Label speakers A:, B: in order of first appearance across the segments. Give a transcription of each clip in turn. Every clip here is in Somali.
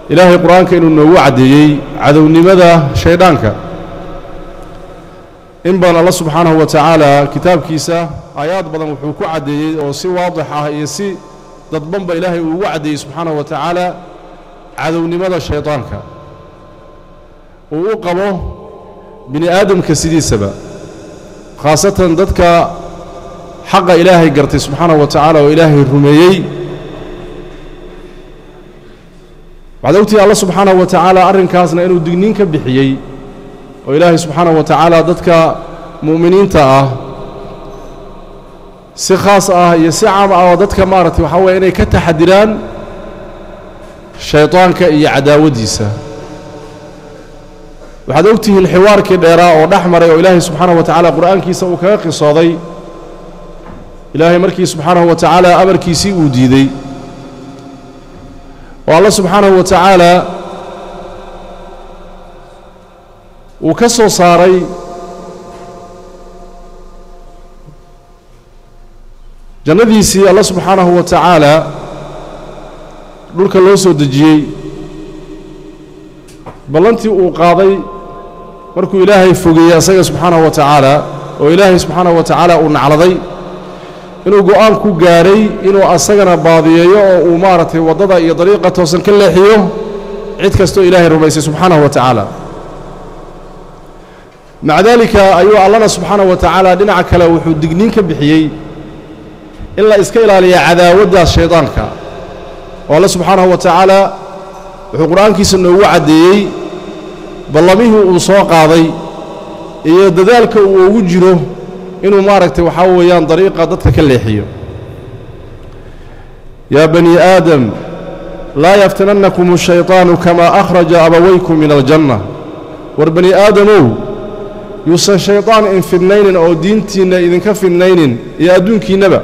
A: إلهي القرآن كإنه نوعدي عدو النمذا شيطانك إن بان الله سبحانه وتعالى كتاب كيسا آيات بدن وحكو عدي وسي واضحة يسي ضدبن بإلهي ووعدي سبحانه وتعالى عدو نمذا شيطانك ووقمه بني آدم كسيدي سبا خاصة ضدك حق إلهي قرتي سبحانه وتعالى وإلهي الرميي بعدوتي الله سبحانه وتعالى أرن كاسنا إنه دقنين كبحيي وإلهي سبحانه وتعالى ضدك مؤمنين تأه سي خاص يسي عام ضدك مارتي وحوى إني كتحدران شيطانك إي عداوديسة بعدوتي الحوار كديراء ونحمر وإلهي سبحانه وتعالى قرآن كيسا وكاقي صادي إلهي مركي سبحانه وتعالى أمر كيسي وديدي والله سبحانه وتعالى وكسو صاري جنديسي الله سبحانه وتعالى دولك لو سو دجيي بلنتي او قاداي markuu ilaahay fogeeyay asaga subhanahu wa ta'ala oo ilaahay subhanahu wa ta'ala uu nacladay inuu go'aan ku gaaray inuu asagana baadiyeeyo oo uu maaratay wadada iyo dariiqa toosan ka leexiyo cid kasto ilaahay rumaysay subhanahu wa ta'ala مع ذلك أيها الله سبحانه وتعالى دينك كلا وحو دغنين كبخيي إلا إسكا إلاليا عداودا الشيطانك والله سبحانه وتعالى وحو قرآنكيس إنه وعديي بلميه uu soo qaaday iyo dadaalka uu ugu jiro inuu maaragtay waxa weeyaan dariiqa dadka ka leexiyo ya bani aadam la yaftanannakum ash-shaytanu kama akhraja abawaykum min al-janna war bani aadamu yuusan shaytaan in fidnaynin oo diintiina idinka fidnaynin iyo adduunkiinaba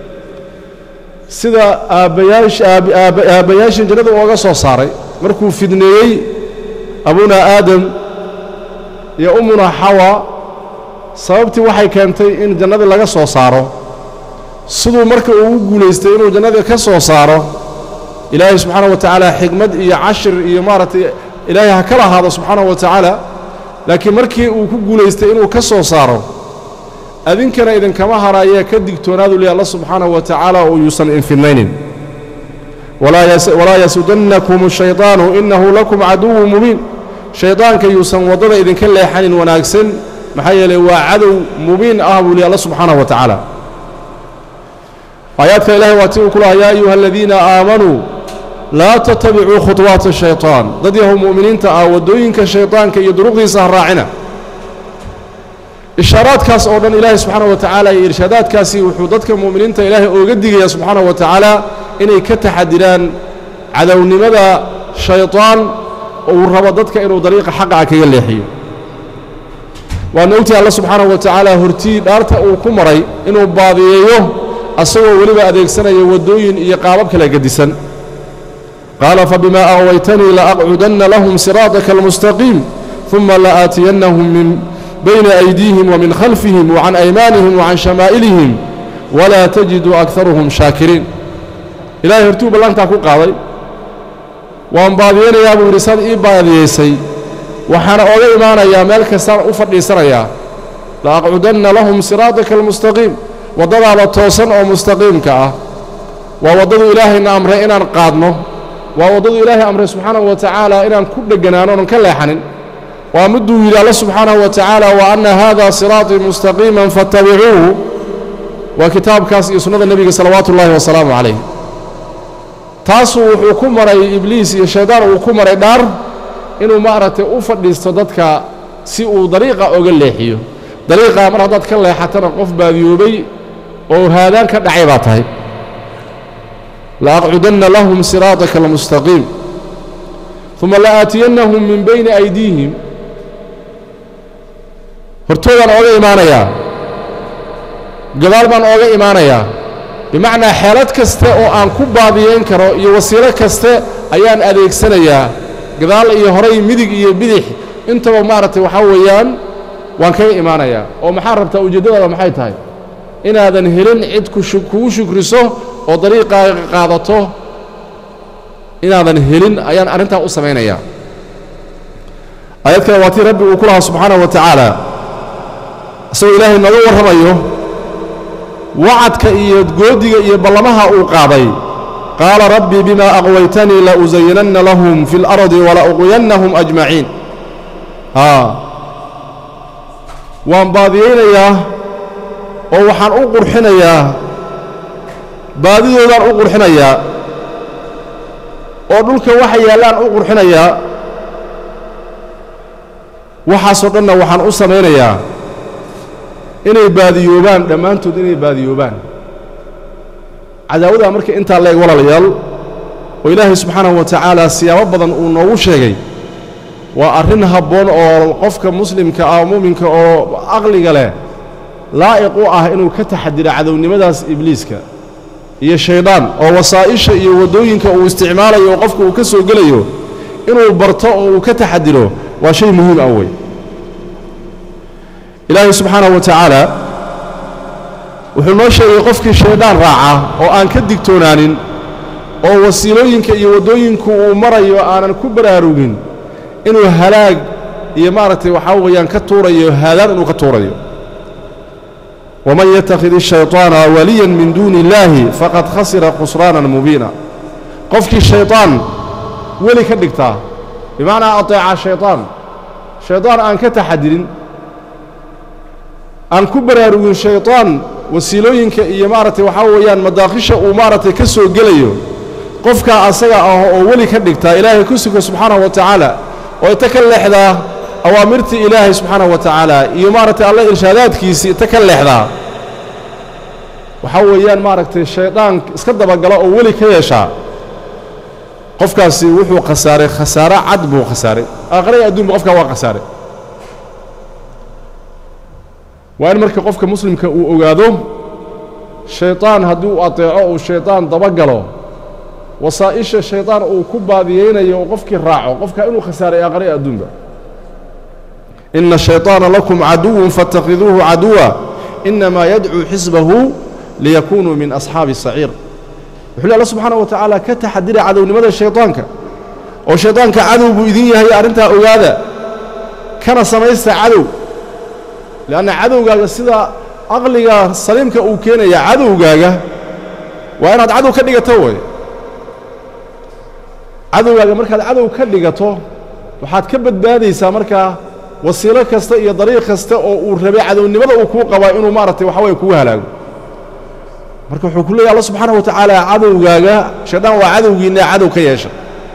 A: sida aabayaashin jannada uga soo saaray markuu fidneeyay أبونا آدم يا أمنا حواء sababtii waxay keentay in jannada laga soo saaro sidoo marka uu guuleystay inuu jannada ka soo saaro ilaahay subhanahu wa ta'ala xigmad iyo ashir iyo maartay ilaahay kala hada subhanahu wa ta'ala laakiin markii uu ku guuleystay inuu ka soo saaro adinkana idin kama haraya ka digtoonaadu li Allah subhanahu wa ta'ala oo yuusan infinaynin ولا يسدنكم الشيطان إنه لكم عدو مبين شيطانك يوسن وضد إذن كان ليحن وناكسن محيلي وعدو مبين أهب لي الله سبحانه وتعالى آيات إله واتقوا يا أيها الذين آمنوا لا تتبعوا خطوات الشيطان ضدهم مؤمنين تآودوين كالشيطان كي يدرقوا سهراعنا إشارات كاس أولا إله سبحانه وتعالى إرشادات كاسي وحوضتك مؤمنين إله أوجدك يا سبحانه وتعالى إني كتحدران عدو لماذا شيطان وربضتك إنه طريق حقك يليحي وأنوتي الله سبحانه وتعالى هرتي دارت أو كمري إنه باضيه أسوى ولبا أديك سنة يودوين يقاربك لقدسا قال فبما أغويتني لأقعدن لهم صراطك المستقيم ثم لآتينهم من بين أيديهم ومن خلفهم وعن أيمانهم وعن شمائلهم ولا تجد أكثرهم شاكرين إلهي هرتوب الله تاكو قاضي وان باضيين يا أبو رسال إباضيسي وحانا أولي إيمانا يا مالك سار أفضل سريا لأقعدن لهم صراطك المستقيم وضل على التوصن أو مستقيم كأه ووضل إلهي إن أمره إن قادنه ووضل إلهي أمره سبحانه وتعالى إن كل جنانون كاللحن ومدوا إلى الله سبحانه وتعالى وأن هذا صراطي مستقيما فاتبعوه وكتاب كاسي سنة النبي صلوات الله وسلامه عليه تاسو حكومة إبليس الشيطان وحكومة دار إنه مارت أفضل استددك سيء طريقة أقل لحيه طريقة مرضت كلا حتى نقف بابيوبي وهذا كدعيباته لأقعدن لهم صراطك المستقيم ثم لآتينهم من بين أيديهم هرتوغان أوغا إيمانيا قبالبان أوغا إيمانيا بمعنى حالات كسته أو أن كبابيين كرو يوسيلة كسته أيان أديك سنيا قبال يهري مدق يبدح انت ومارتي وحويان وان كي إيمانيا ومحارب توجدوا ومحايتهاي إن هذا نهلن عدك شكرسه وطريقة قادته inaadan helin ayaan arrintaa u samaynayaa aayad kale waa tii rabbi uu ku lahaa subxaanahu wa tacaala isagoo ilaahay nooga warramayo wacadka iyo goodiga iyo ballamaha uu qaaday qaala rabbii bimaa aqwaytanii la uzayyinanna lahum fi اlardi wala uqwiyannahum ajmaciin waan baadiyaynayaa oo waxaan u qurxinayaa baadidoodaan u qurxinayaa oo dhulka waxa yaallaan u qurxinayaa waxaasoo dhanna waxaan u samaynayaa inay baadiyoobaan dhammaantood inay baadiyoobaan cadaawadaa marka intaa leeg walaalayaal oo ilaahay subxaanahu wa tacaala siyaabo badan uu noogu sheegay waa arrin habboon oo qofka muslimka ah mu'minka oo aqliga leh laa'iq u ah inuu ka taxadiro cadownimadaas ibliiska iyo shaydaan oo wasaa'isha iyo waddooyinka uu isticmaalayo oo qofka uu ka soo gelayo inuu barto oo uu ka taxadiro waa shay muhiim ah wey ilaahay subxaanahu wa tacaala wuxuu noo sheegay qofkii shaydaan raaca oo aan ka digtoonaanin oo wasiilooyinka iyo waddooyinku uu marayo aanan ku baraarugin inuu halaag iyo maaragtay waxaa weeyaan ka tuurayo haadaan inuu ka tuurayo waman yattakhid الshayطaana waliyan min duuni اllaahi faqad khasira khusraanan mubiina qofkii shayطaan weli ka dhigtaa bimacnaa aطeeca shayطaan aan ka taxadirin aan ku baraarugin shayطaan wasiilooyinka iyo maaragtay waxaa weeyaan madaakhisha uu maaragtay ka soo gelayo qofkaa asaga ah oo weli ka dhigtaa ilaahay ku suga subxaanahu wa tacaala oo inta ka leexdaa awaamirtii ilaahay subxaanahu wa tacaala iyo maaragtay alle irshaadaadkiisii inta ka leexdaa waxaa weeyaan maaragtay shaydaan iska dabagala oo weli ka yeeshaa qofkaasi wuxuu khasaaray khasaaro cad buu khasaaray aakhirada adduunba qofkaa waa khasaaray waa in marka qofka muslimka uu ogaado shaydaan haddii uu ateeco uu shaydaan dabagalo wasaa'isha shaydaan uu ku baadiyeynayo oo qofkii raaco qofkaa inuu khasaaray aakhirada adduunba ina الshayطaana lakum caduwun faاtakhiduuhu caduwa inamaa yadcuu xisbahu liyakunuu min asxaabi الsaciir wuxuu leh alla subxaanaه wa tacaala ka taxadira cadownimada shayطaanka oo shayطaanka cadow buu idin yahay arrintaa ogaada kana samaysta cadow leanna cadowgaaga sida aqliga saliimka uu keenaya cadowgaaga waa inaad cadow ka dhigato way cadowgaaga markaad cadow ka dhigato waxaad ka badbaadaysaa markaa wasiilo kasta iyo dariiq kasta oo uu rabay cadownimada uu kuu qabaa inuu maaragtay waxa weeye kugu halaago marka wuxuu ku leeyahay alla subxaanahu wa tacaala cadowgaaga shaydaan waa cadowgiinna cadow ka yeesha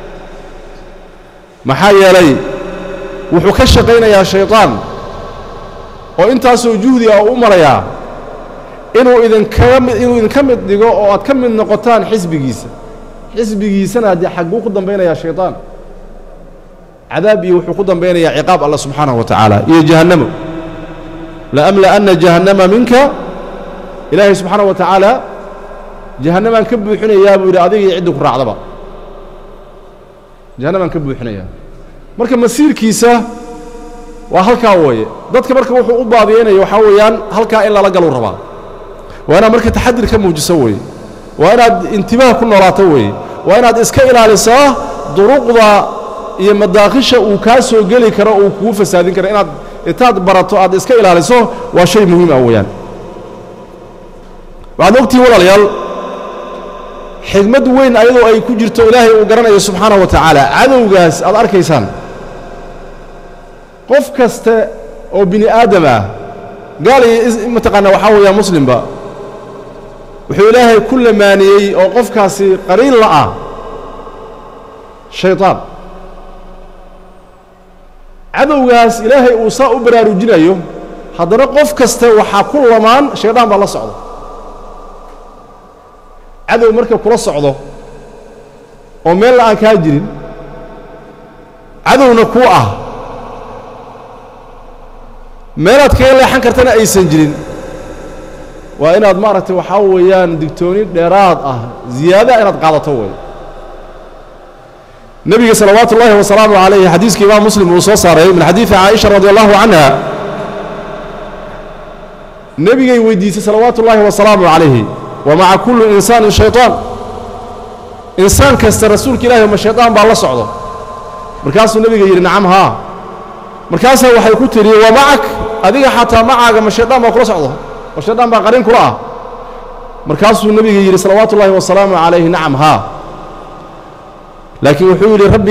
A: maxaa yeelay wuxuu ka shaqaynayaa shaydaan oo intaasoo juhdi ah u marayaa inuu idinka mid dhigo oo aad ka mid noqotaan xisbigiisana haddii xagguu ku dambaynayaa shaydaan cadaab iyo wuxuu ku dambaynayaa ciqaab allah subxaanahu wa tacaala iyo jahannamo laamla'anna jahannama minka ilaahay subxaanahu wa tacaala jahannamaan ka buuxinayaa buu yidhi adiga iyo ciddi ku raacdaba jahannamaan ka buuxinayaa marka masiirkiisa waa halkaa weeye dadka marka wuxuu u baadiyeynayo waxaa weeyaan halkaa in lala galuu rabaa waa inaad marka taxadir ka muujiso weeye waa inaad intibaah ku noolaato weeye waa inaad iska ilaalisaa duruqda iyo madaakhisha uu kaa soo geli karo uu kugu fasaadin karo inaad intaad barato aad iska ilaaliso waa shay muhiim ah weeyaan waxaad ogtihiin walaalayaal xigmad weyn ayadoo ay ku jirto ilaahay uu garanayo subxaanahu wa tacaala cadowgaas aad arkaysaan qof kasta oo bini aadam ah gaal iyo mataqaanaa waxaa weeyaa muslimba wuxuu ilaahay ku lamaaniyey oo qofkaasi qariin la ah shayطaan cadowgaas ilaahay uu saa u baraarujinayo haddana qof kasta waxaa ku lamaan shaydaan baa la socda cadow marka kula socdo oo meel la aan kaa jirin cadowna kuu ah meelaad kaga leexan kartana aysan jirin waa inaad maaragtay waxaa weeyaan digtooni dheeraad ah ziyaada inaad qaadato wey nebiga salawaatu ullaahi wasalaamu calayhi xadiiska imaam muslim uu soo saaray min xadiidi caaisha radi allahu canha nebigay weydiisay salawaatu ullaahi wasalaamu calayhi wa maca kulli insaanin shayطaan إنسان كست رسولك إلهي وما الشيطان بالله صعده مركاسه النبي يقول نعم ها مركاسه وحي كتري ومعك أذيك حتى معك ما الشيطان ما كل صعده والشيطان بقرين كلها مركاسه النبي يقول صلوات الله وسلامه عليه نعم ها لكن وحولي ربي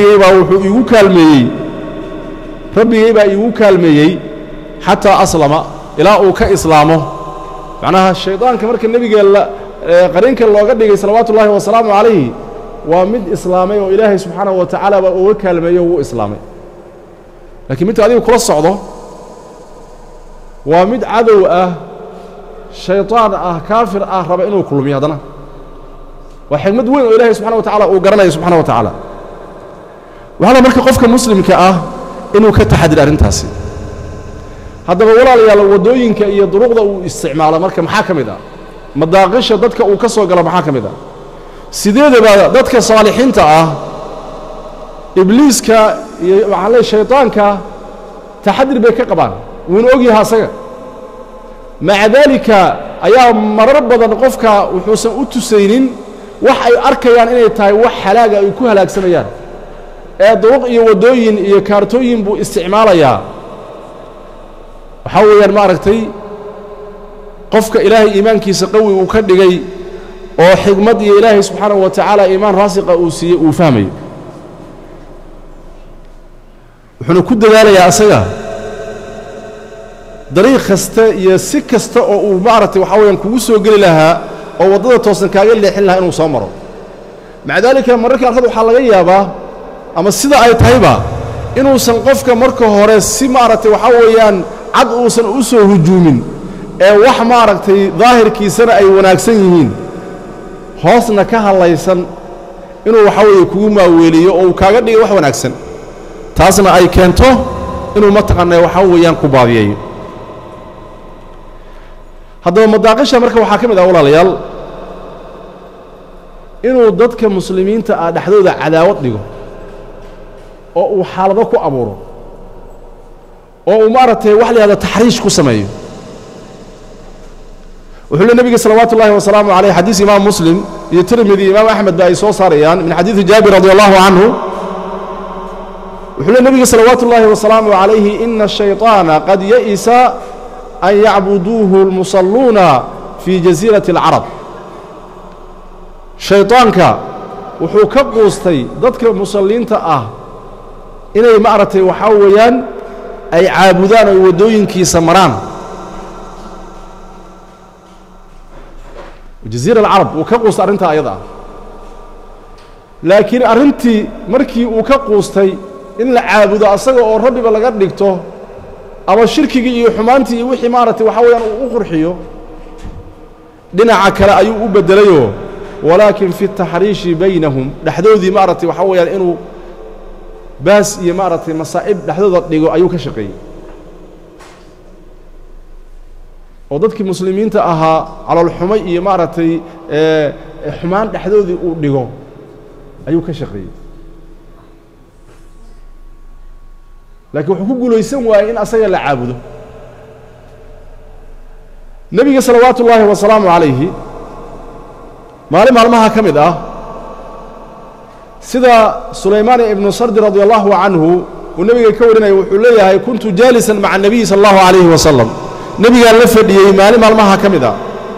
A: يبقى يوكالمي حتى أسلم إلى أوك إسلامه معناها الشيطان كمرك النبي قال قرينك الله قد يقول صلوات الله وسلامه عليه ومد إسلامي وإلهي سبحانه وتعالى وكالمي وإسلامي لكن متى هذه كل الصعدة ومد عدو شيطان كافر ربعينه كل ميادنا وحكمت وين إلهي سبحانه وتعالى وقرنه سبحانه وتعالى وهذا مركز قفك المسلم إنه كتحدي أرنتاسي هذا ولا لي لو ودوين كأي طرق ذا استعمال مركز محاكم ذا مداقش ضدك وكسر قلب محاكم ذا سيدة بعد ضدك صالحين إبليس على الشيطان تحدي بك قبان ونوجيها سجى مع ذلك أيام مرب بدن قفك وحسن أتسينين وحي أركيان إنه تاي وحلاقة يكون هلاك سميان طرق ودوين كارتوين بو استعمالها وحاول ماركتي قفك إلهي إيمانك سقوي وكدغي oo xigmad iyo Ilaahay subhanahu wa ta'ala iimaan raasiqa uu siiyay uu fahmay wuxuu ku dadaalayaa asaga dariiq kasta iyo si kasta oo uu maartay waxa weeyaan kugu soo gali lahaa oo wadada toosan kaaga leexin lahaa inuu soo maro macdalika mararka qaar waxa laga yaabaa ama sida ay tahayba inuu san qofka marka hore si maartay waxa weeyaan cad uusan u soo hujuumin ee wax maartay daahirkiisana ay wanaagsan yihiin hoosna ka halaysan inuu waxa weeye kugu maaweeliyo oo kaaga dhigo wax wanaagsan taasna ay keento inuu ma taqaanay waxa weeyaan ku baadiyeeyo haddaba madaaqisha marka waxa kamid ah walaalayaal inuu dadka muslimiinta ah dhaxdooda cadaawad dhigo oo uu xaalado ku abuuro oo uu maartay wax la yiraahdo tahriish ku sameeyo وحول النبي صلوات الله وسلامه عليه حديث إمام مسلم يترمذي إمام أحمد بأيسو صاريان من حديث جابر رضي الله عنه وحول النبي صلوات الله وسلامه عليه إن الشيطان قد يئس أن يعبدوه المصلون في جزيرة العرب شيطانك وحوك قوستي ضدك المصلين إني مأرتي وحويا أي عابدان ويودوين كي سمران جزيرة العرب وكقوس أرنتها أيضا لكن أرنتي مركي وكقوستي إن العابد أصدق أو ربي بلغت لكته أما الشركي يحمانتي وحمارتي وحاولا أخرحيه دنا عكلا أيو أبدليه ولكن في التحريش بينهم لحدود مارتي وحاولا إنه باس يمارتي مصائب لحدود أيو كشقي ودadkii muslimiinta ahaa calal xumay iyo maartay xumaan dhaxdoodii uu dhigo ayuu ka shaqeeyay laakiin wuxuu ku guuleysan waayay in asaga la caabudo nabiga sallallahu alayhi wa sallam alayhi maalmaha kamid ah sida Suleymaan ibn Sard radiyallahu anhu uu nabiga ka warinay wuxuu leeyahay kuntu jalisan ma'a nabiy sallallahu alayhi wa sallam نبي قال لفدي مالي مالمها كمدا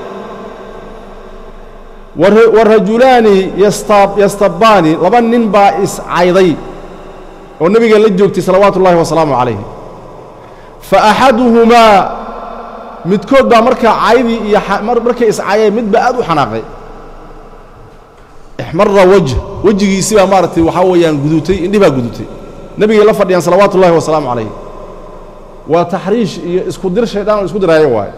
A: والرجلان يستبان لبن ننبا عيضي والنبي قال لجوكتي صلوات الله وسلامه عليه فأحدهما متكود با مركا عيدي مركا إسعايا مدبا أدو حناقي احمر وجهي سيبا مارتي وحاويا قدوتي إني با قدوتي نبي قال لفدي صلوات الله وسلامه عليه وتحريش اسكودر شيطان اسكودر هاي واي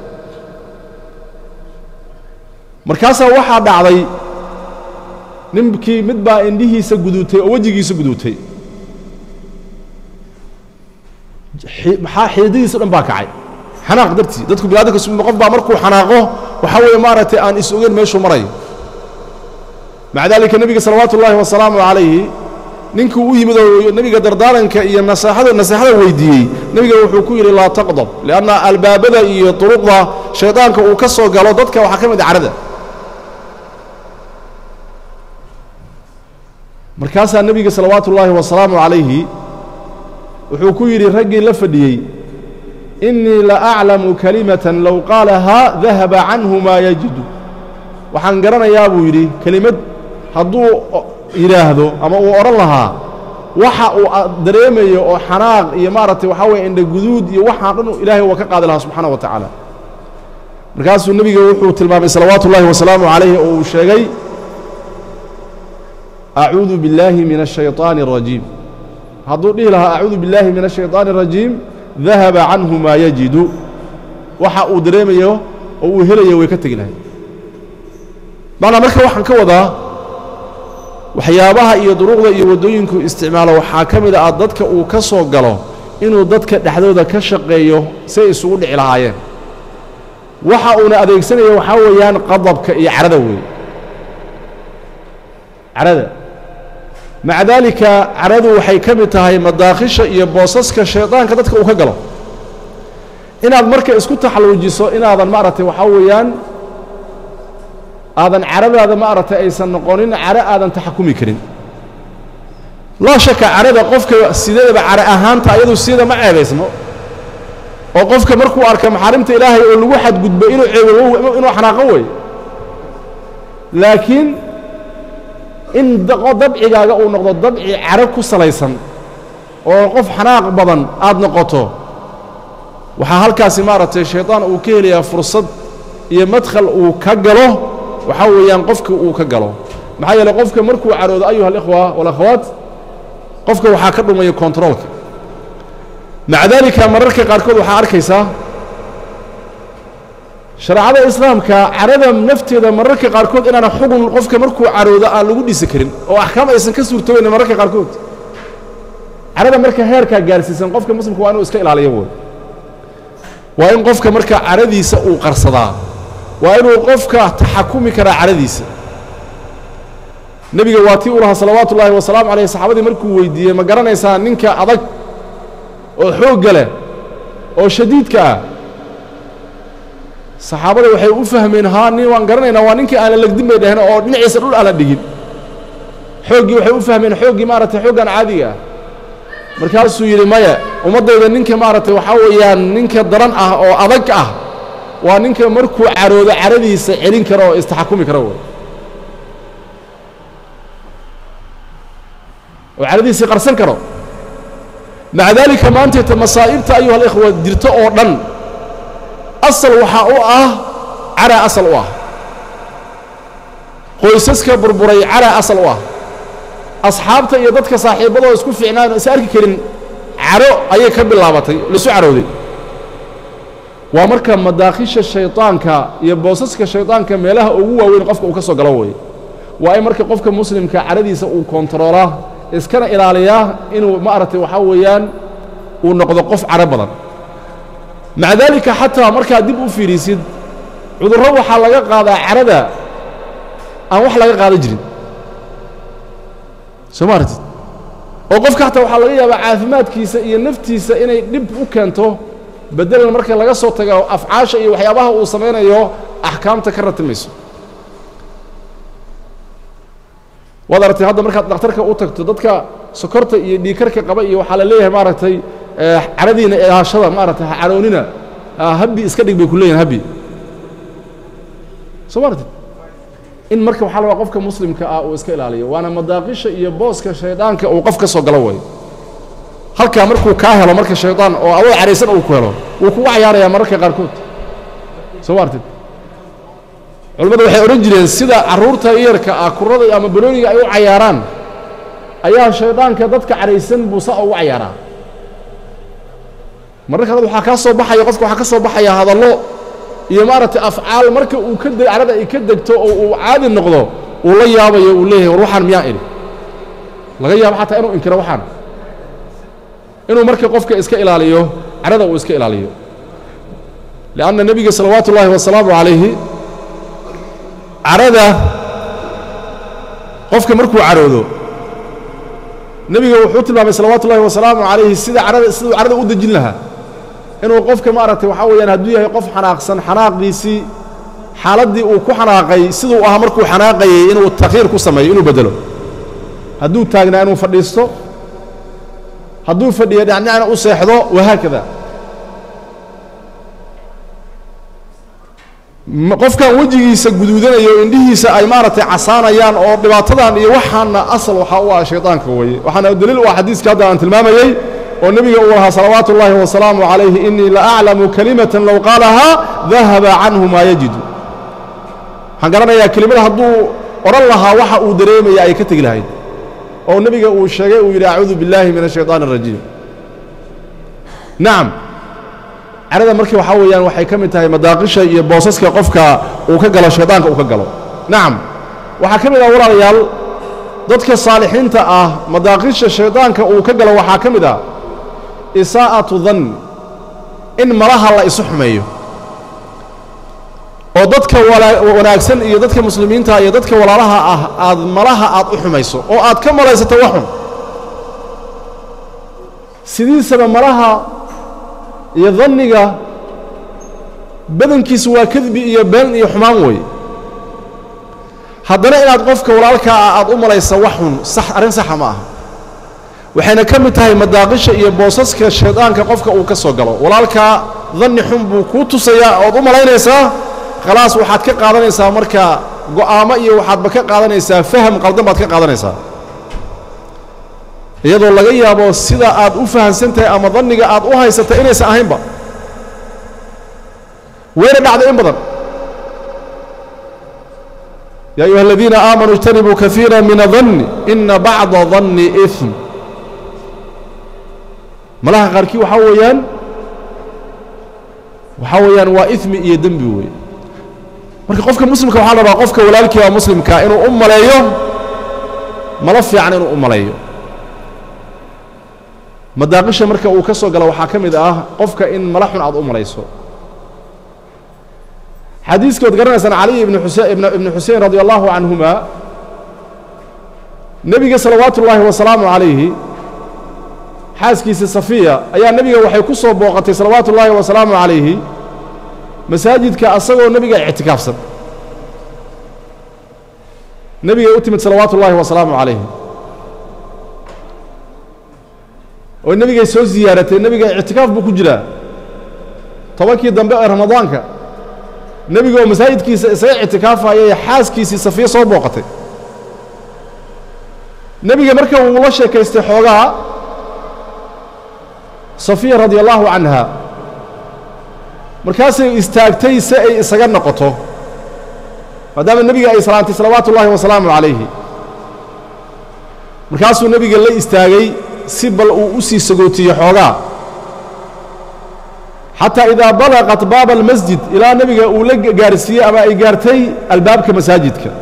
A: markaas waxa dhacday ninkii midba indhihiisa gudutay oo wajigiisa gudutay maxaa xidiisa dhan baa kacay xanaaq dartii dadku bilaadka qof baa markuu xanaaqo waxa weey maartay aan is ogeyn meeshu maray macdalika nabiga sallallahu alayhi wa sallam alayhi ninkii uu yimid nabiga dardaaranka iyo nasaxada weydiiyay nabiga wuxuu ku yiri la taqdab laana albaabada iyo turuqda shaytaanka uu ka soo galo dadka waxa kamid carada markaasaa nebiga salawaatu ullaahi wasalaamu calayhi wuxuu ku yidhi raggii la fadhiyey innii la aclamu kalimatan low qaalahaa dahaba canhu maa yajidu waxaan garanayaa buu yidhi kelimad hadduu yidhaahdo ama uu odhan lahaa waxa uu dareemayo oo xanaaq iyo maaragtay waxaa weeye indha guduud iyo waxaan dhan ilaahay waa ka qaadi lahaa subxaanahu wa tacaala markaasuu nebiga wuxuu tilmaamay salawaatu ullaahi wasalaamu calayhi oo uu sheegay acuudu billaahi min ashayطaani الrajiim hadduu dhihi lahaa acuudu billaahi min ashayطaani الrajiim dahaba canhu maa yajidu waxa uu dareemayo oo uu helayo way ka tegi lahay maanaa marka waxaan ka wadaa waxyaabaha iyo duruuqda iyo waddooyinku isticmaalo waxaa ka mid ah dadka uu ka soo galo inuu dadka dhexdooda ka shaqeeyo say isugu dhici lahaayeen waxa uuna adeegsanaya waxaa weeyaan qadabka iyo carada weeye carada maca daalika caradu waxay ka mid tahay madaakhisha iyo boosaska shaydaanka dadka uu ka galo inaad marka isku taxalluujiso inaadan maaragtay waxaa weeyaan aadan caradaada maaragtay aysan noqonin caro aadan taxakumi karin laa shaka carada qofka sideedaba caro ahaanta ayadu sida ma ceebaysno oo qofka markuu arka maxaarimta ilaahay oo lagu xadgudbo inuu ceebo inuu xanaaqo wey laakiin in dabcigaaga uu noqdo dabci caro ku salaysan oo qof xanaaq badan aad noqoto waxaa halkaasi maaragtay shaydaan uu ka helayaa fursad iyo madkhal uu ka galo waxaa weeyaan qofka uu ka galo maxaa yeeley qofka markuu caroodo ayuha alikhwa walakhawaat qofka waxaa ka dhumaya kontaroolka maca daalika mararka qaarkood waxaa arkaysaa shareecada islaamka carada nafteeda mararka qaarkood inaana xugun qofka markuu caroodo aan lagu dhisi karin oo axkaam aysan ka suurtoobayn mararka qaarkood carada marka heerkaa gaarsiisan qofka muslimka waa inuu iska ilaaliyo woy waa in qofka marka caradiisa uu qarsadaa waa inuu qofka taxakumi karaa caradiisa nebiga waa tii u lahaa salawaatu ullaahi wasalaamu calayh saxaabadii markuu weydiiyey ma garanaysaa ninka adag oo xoogga leh oo shadiidka ah saxaabada waxay u fahmeen haa nin waan garanaynaa waa ninkii aan la legdin bay dhaheen oo dhinaciisa dhul aan la dhigin xooggii waxay u fahmeen xooggii maaragtay xooggan caadiga ah markaasuu yidhi maya ummaddayda ninka maaragtay waxaa weeyaan ninka daran ah oo adag ah waa ninka markuu caroodo caradiisa celin karo oo istaxakumi karo wey oo caradiisii qarsan karo maca daalika maanteeta masaa'ibta ayuha alikhwa jirto oo dhan asal waxaa u ah caraa asal u ah qoysaska burburay caraa asal u ah asxaabta iyo dadka saaxiibbadoo isku fiicnaan is arki karin caro ayay ka bilaabatay laisu carooday waa marka madaakhisha shaydaanka iyo boosaska shaydaanka meelaha ugu waaweyn qofka uu ka soo galo weeye waa in marka qofka muslimka caradiisa uu kontaroolaa iskana ilaaliyaa inuu maaragtay waxaa weeyaan uu noqdo qof caro badan maca daalika xataa markaad dib u fiirisid cudurro waxaa laga qaadaa carada aan wax laga qaadan jirin soo ma aragtid oo qofka hataa waxaa laga yaabaa caafimaadkiisa iyo naftiisa inay dhib u keento beddelan marka laga soo tago afcaasha iyo waxyaabaha uu samaynayo axkaamta ka ratimayso waad aragtay hadda markaad dhakhtarka u tagto dadka sokorta iyo dhiigkarka qaba iyo waxaa la leeyahay maaragtay caradiina eehaashada maaragtay ha caroonina habbi iska dhig bay ku leeyihin habbi soo ma aragtid in marka waxaa la rabaa qofka muslimka ah uu iska ilaaliyo waana madaaqisha iyo booska shaydaanka uu qof ka soo galo way halkaa markuu kaa helo marka shaydaan oo adoo caraysan uu ku helo wuu kugu cayaarayaa mararka qaarkood soo ma aragtid culimmadu waxay odhan jireen sida carruurta yarka ah kurada ama banooniga ay u cayaaraan ayaa shaydaanka dadka caraysan buu saa ugu cayaaraa mararka qaarkood waxaa kaa soo baxaya qofka waxaa ka soo baxaya hadallo iyo maaragtay afcaal marka uu ka carada ay ka degto oo uu caadi noqdo uu la yaabayo uu leeyahay war waxaan miyaa idhi laga yaabo xataa inuu inkiro waxaan inuu marka qofka iska ilaaliyo carada uu iska ilaaliyo lianna nebiga salawaatu ullaahi wasalaamu calayhi carada qofka markuu caroodo nebiga wuxuu tilmaamay salawaatu ullaahi wasalaamu calayhi siduu carada u dejin lahaa inuu qofka maaragtay waxaa weeyaan hadduu yahay qof xanaaqsan xanaaqiisii xaaladdii uu ku xanaaqay siduu ahaa markuu xanaaqayey inuu takhiir ku sameeyo inuu beddelo hadduu taagnaa inuu fadhiisto hadduu fadhiyo dhinacna u seexdo wahaakada qofkan wajigiisa guduudanayo indhihiisa ay maaragtay casaanayaan oo dhibaatadan iyo waxaana asal waxaa u ah shaydaanka weeye waxaana daliil u ah xadiiska hadda aan tilmaamayey oo nabiga uu lahaa salawaatu ullaahi wasalaamu calayhi innii la aclamu kalimatan low qaalahaa dahaba canhu maa yajidu waxaan garanayaa kelimada hadduu odhan lahaa waxa uu dareemaya ay ka tegi lahayd oo nabiga uu sheegay uu yidhi acuudu billaahi min ashayطaani الrajiim nacam carada markii waxaa weeyaan waxay ka mid tahay madaaqisha iyo boosaska qofka uu ka galo shaydaanka uu ka galo nacam waxaa ka mid ah walaalayaal dadka saalixiinta ah madaaqisha shaydaanka uu ka galo waxaa ka mid ah isaa'atu dhann in malaha la isu xumeeyo oo dadka wanaagsan iyo dadka muslimiinta iyo dadka walaalaha ah aad malaha aad u xumayso oo aad ka malaysato waxun sidiisaba malaha iyo dhanniga badankiisu waa kadbi iyo been iyo xumaan weeye haddana inaad qofka walaalkaa ah aad u malaysa waxun sax arrin saxa ma aha waxayna ka mid tahay madaaqisha iyo boosaska shaydaanka qofka uu ka soo galo walaalkaa dhanni xun buu kuu tusayaa ood u malaynaysaa khalaas waxaad ka qaadanaysaa marka go'aamo iyo waxaadba ka qaadanaysaa faham qaldan baad ka qaadanaysaa iyadoo laga yaabo sida aad u fahansan tahay ama dhanniga aad u haysata inaysan ahaynba wayna dhacda in badan yaa ayuha aladiina aamanuu ijtanibuu kaiira min adanni ina bacda danni ism malaha qaarkii waxaa weeyaan waa ismi iyo dembi weeye marka qofka muslimka waxaa la rabaa qofka walaalkii waa muslimka inuu u maleeyo malo fiican inuu u maleeyo madaaqisha marka uu ka soo galo waxaa ka mid ah qofka in mala xun aad u malayso xadiiskood garanaysaan cali ibnu xusein radi allahu canhuma nebiga salawaatu ullaahi wasalaamu calayhi xaaskiisa safiya ayaa nebiga waxay ku soo booqatay salawaatu ullaahi wasalaamu calayhi masaajidka asagoo nebiga ictikaafsan nebigay u timid salawaatu ullaahi wasalaamu calayhi oo nebigay soo ziyaaratay nebiga ictikaaf buu ku jiraa tobankii dambe ee ramadaanka nebiga oo masaajidkiisa isaga ictikaafayay xaaskiisii safiya soo booqatay nebiga marka uu la sheekaystay xoogaa safiya radi allahu canha markaasay istaagtay si ay isaga noqoto maadaama nebiga ay salaantay salawaatu ullaahi wasalaamu calayhi markaasuu nebiga la istaagay si bal uu u sii sagootiyo xoogaa xataa idaa balaqat baaba almasjid ilaa nebiga uu la gaarsiiyey ama ay gaartay albaabka masaajidka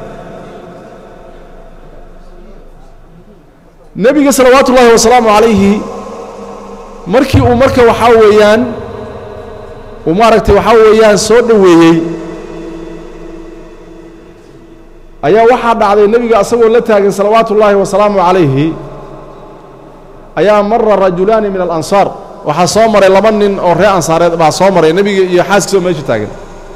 A: nebiga salawaatu ullaahi wasalaamu calayhi markii uu marka waxaa weeyaan uu maaragtay waxaa weeyaan soo dhoweeyey ayaa waxaa dhacday nebiga asagoo la taagan salawaatu ullaahi wasalaamu calayhi ayaa mara rajulaani min alansaar waxaa soo maray laba nin oo reer ansaareed baa soo maray nebiga iyo xaaskiisoo meesha taagan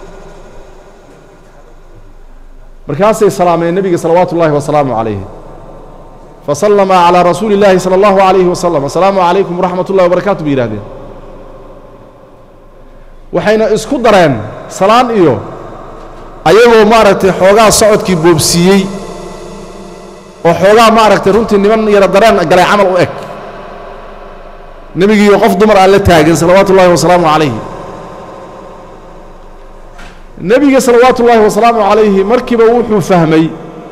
A: markaasay salaameen nebiga salawaatu ullaahi wasalaamu calayhi fasallama calaa rasuuli illaahi sala allahu calayhi wasalam assalaamu calaykum waraxmat ullahi wabarakaatu bay yidhahdeen waxayna isku dareen salaan iyo ayagoo maaragtay xoogaa socodkii boobsiiyey oo xoogaa maaragtay runtii niman yaro dareen galay camal u eg nebigiiyo qof dumar aan la taagin salawaatu ullaahi wasalaamu calayhi nebiga salawaatu ullaahi wasalaamu calayhi markiiba wuxuu fahmay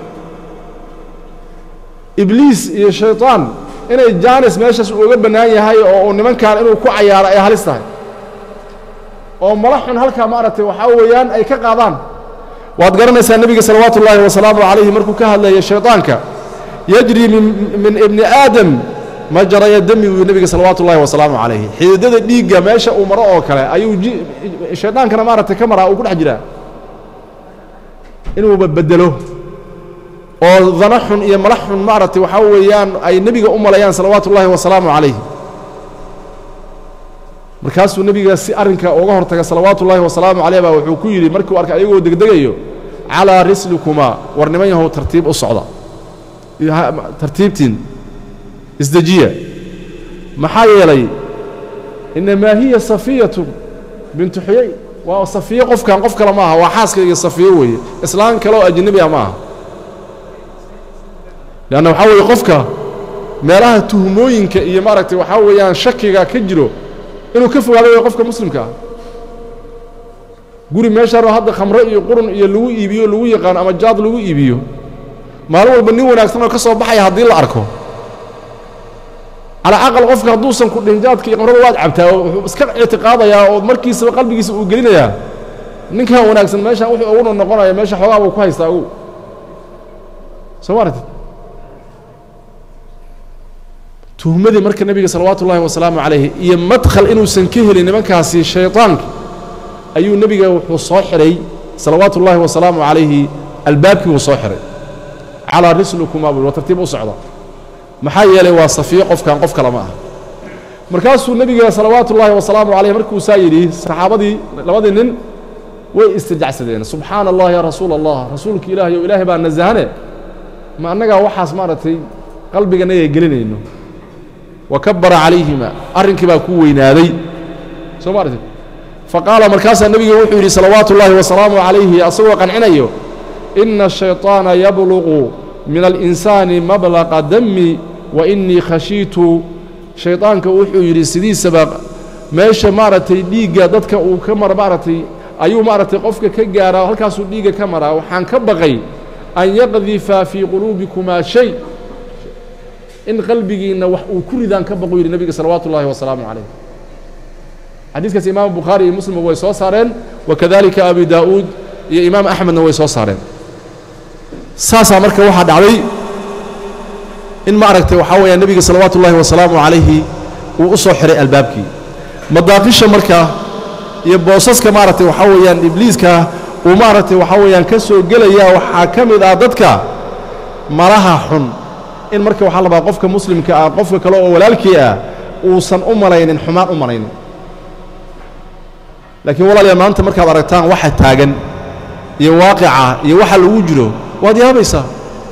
A: ibliis iyo shayطaan inay jaanis meeshaas uga bannaan yahay oo uu nimankan inuu ku cayaaro ay halis tahay oo mala xun halkaa maaragtay waxaa weeyaan ay ka qaadaan waad garanaysaa nebiga salawaatu ullaahi wasalaamu calayhi markuu ka hadlaya shayطaanka yajri min ibni aadam majaraya dami buu nebiga salawaatu ullaahi wasalaamu calayhi xididada dhiigga meesha uu maro oo kale ayuu shayطaankana maaragtay ka maraa uu ku dhex jiraa inuuba bedelo oo dana xun iyo mala xun maaragtay waxaa weeyaan ay nebiga u malayaan salawaatu ullaahi wasalaamu calayhi markaasuu nebiga si arrinka uga hortaga salawaatu ullaahi wasalaamu calayh baa wuxuu ku yidhi markuu arkay ayagoo degdegayo calaa rislikumaa war niman yahow tartiib u socda ترتيبتين ازدجية محايا لي إنما هي صفية بنت حيي وصفية قف كان قف كلامها وحاسك صفية وهي إسلام كلو أجنبي معها لأنه حاول يقفك ما لها تهموين كإمارة وحاول يعني شكك كجرو إنه كفوا عليه يقفك مسلم كا قولي ما شروا هذا خمرة يقرن يلو يبيو لو يقان أما جاد لو يبيو ما لو البني وناكسنا كسر بحي هذه الأركو على أقل قفك دوسا كل جاد كي يقرن واحد عبته بس كان اعتقاده يا ومركي سبق قلبي يسوقلنا يا نكها وناكسنا ما شاء أقول النقرة يا ما شاء حواه وكويس أقول سوارت تهمدي مركز النبي صلوات الله وسلامه عليه يمدخل إنه سنكهل إن منكاسي الشيطان أيو النبي وصاحري صلوات الله وسلامه عليه الباب وصاحري على رسلكم أبو وترتيب أصعدا محيا لي وصفية قف كان قف كلامه مركز النبي صلوات الله وسلامه عليه مركز سايري صحابتي لبدين ويسترجع سدين سبحان الله يا رسول الله رسولك إله يا إله بان نزهنه ما أنك وحاس مارتي قلبي جنيه جلينه وكبر عليهما أرنك باكوين هذي سمعت فقال مركز النبي وحده صلوات الله وسلامه عليه أسوق عن عنيه إن الشيطان يبلغ من الإنسان مبلغ دمي وإني خشيت شيطانك وحده سدي سبق ماشى مارتي ديجا دتك وكمر مارتي أيو مارتي قفك كجارة هل كاسو ديجا كمرة وحن كبغي أن يقذف في قلوبكما شيء إن قلبي إنه وكل ذا كبقوا النبي صلوات الله وسلامه عليه حديث كاس إمام البخاري مسلم ويسوع صارين وكذلك أبي داود يا إمام أحمد ويسوع صارين ساسا مركه واحد علي إن ما أركته وحوي النبي صلوات الله وسلامه عليه وأصحر البابكي مضاقش مركه يبوسس كمارته وحوي إبليس كا ومارته وحوي كسو جليا وحاكم إذا ضدك مرها حن إن مركب وحلا بقى قفك مسلم كقفك كلا ولالكيا وصن أمرين حمار أمرين لكن والله لما أنت مركب أركتان واحد تاجن يواقع يوحل وجره وادي هبيسا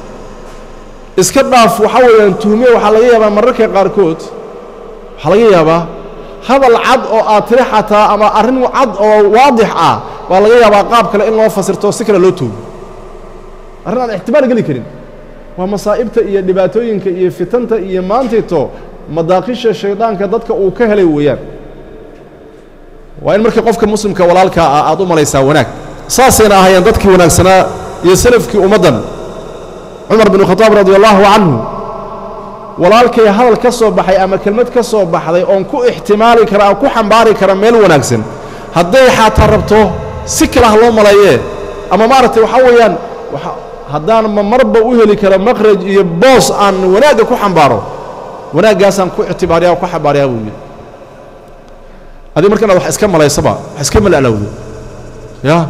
A: إسكبنا وحاول أن تهمي وحلاقيه بمركب قاركوت حلاقيه با هذا العض أو أطرحته أما أرن عض أو واضح وحلاقيه با قاب كلا إن الله فسرته سكر لوتو أرن الاحتمال قلي كريم ومصائبته إيه دباتوينك إيه فتنته إيه مانتيتو مداقيش الشيطان كدتك وكهلي وياه وإن مركب قفك مسلم كولالك أعطوما ليس هناك ساسينا هيا دتك هناك سنة يسلفك أمدا عمر بن الخطاب رضي الله عنه ولالك هذا الكسب بحي أما كلمة كسب بحي أنكو احتمالي كرا أو كو حنباري كرا ميل وناكسن هدي حاتربته سكره الله ملايه أما مارتي وحويا هدان ما مربى وهلي كلام مخرج يبوس عن وناقة كو حنباره وناقة أصلا كو اعتباريها وكو حنباريها ومين هذه مركنا وح اسكمل يا صبا اسكمل الأولو يا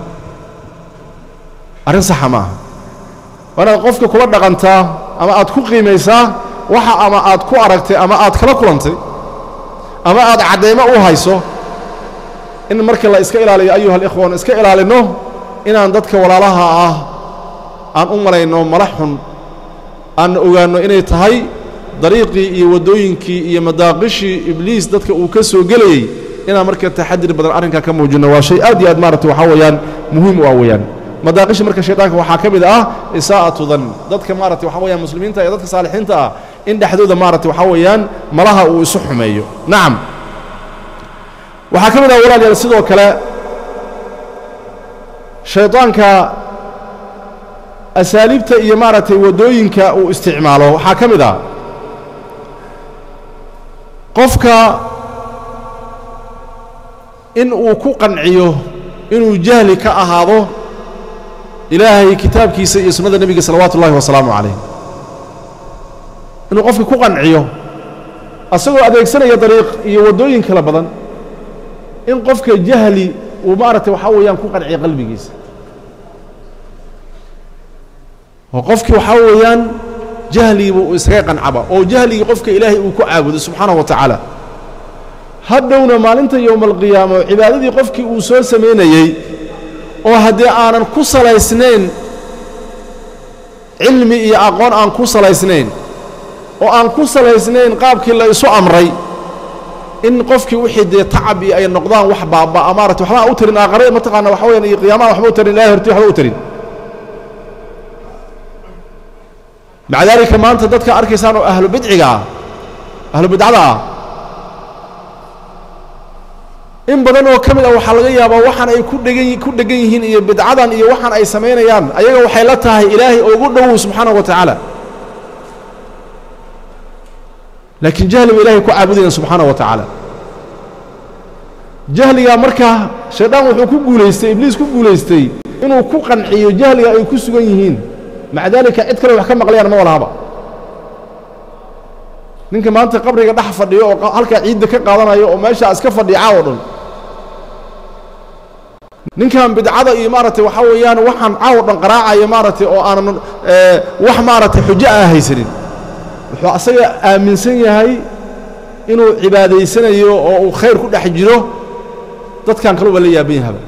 A: أرن صح معها وأنا قفك كل دقنتا أما أتكو قيميسا وح أما أتكو أركتي أما أتكلا كلنتي أما أت عديمة وهايسو إن مركنا الله اسكيل علي أيها الإخوان اسكيل علي إنه إن عندك ولا لها aan u malayno malaxun aan ogaano inay tahay dariiqii iyo wadooyinkii iyo madaaqishii ibliis dadka uu ka soo galayay inaan marka taxadir badan arrinka ka muujino waa shay aad iyo aad maartay waxa weeyaan muhiim u ah weeyaan madaaqishii marka shaydaanka waxa ka mid ah isaa'atu dhan dadka maartay waxa weeyaan muslimiinta iyo dadka saalixiinta ah in dhaxdooda maartay waxa weeyaan malaha uu isu xumeeyo naam waxa ka mid ah walaal sidoo kale shaydaanka أساليبته إمارة ودوينك واستعماله حاكمدا قفك إن وكوقا عيوه إنه جهلك أهاضه إلهي كتاب كيسي سنة النبي صلوات الله وسلامه عليه إنه قفك كوقا عيوه أصدقوا أدريك سنة يطريق يودوينك لبضا إن قفك جهلي ومارة وحاويا كوقا عي قلبي كيسي وقفك وحاويان جهلي وإسرائيقا عبا أو جهلي قفك إلهي وكعابد سبحانه وتعالى هدونا مالنت يوم القيامة عبادتي قفك وسول سمينيي وهدي آنا كسر سنين cilmi iyo aqoon aan ku salaysnayn oo aan ku salaysnayn qaabkii la isu amray in qofkii wixii dee tacab iyo ay noqdaan wax baaba amaarata waxba u tarin aakhire ma taqaana waxa weeyaan iyo qiyaamaha waxba u tarin ilaahay hortii waxba u tarin maca daalika maanta dadka arkaysaan oo ahlu bidciga ahlu bidcada in badan oo kamid ah waxa laga yaabaa waxaan ay ku dhagan yihiin iyo bidcadan iyo waxaan ay sameynayaan ayaga waxay la tahay ilaahay ugu dhow subxaanahu wa ta'ala laakiin jahliga ilaahay ku caabudayaan subxaanahu wa ta'ala jahliga marka shaydaan wuxuu ku guuleystay ibliis ku guuleystay inuu ku qanciyo jahliga ay ku sugan yihiin maca daalika cid kale wax ka maqlayaan ma walahaba ninka maanta qabriga dhex fadhiyo oo halkaa ciidda ka qaadanayo oo meesha iska fadhiya caawo dhan ninkan bidcada iyo maaragtay waxa weeyaan waxaan caawo dhan qaraacayo maaragtay oo aanan wax maaragtay xujo ah haysanin wuxuu asaga aaminsan yahay inuu cibaadaysanayo oo uu khayr ku dhex jiro dadkan kale waa la yaaban yahaba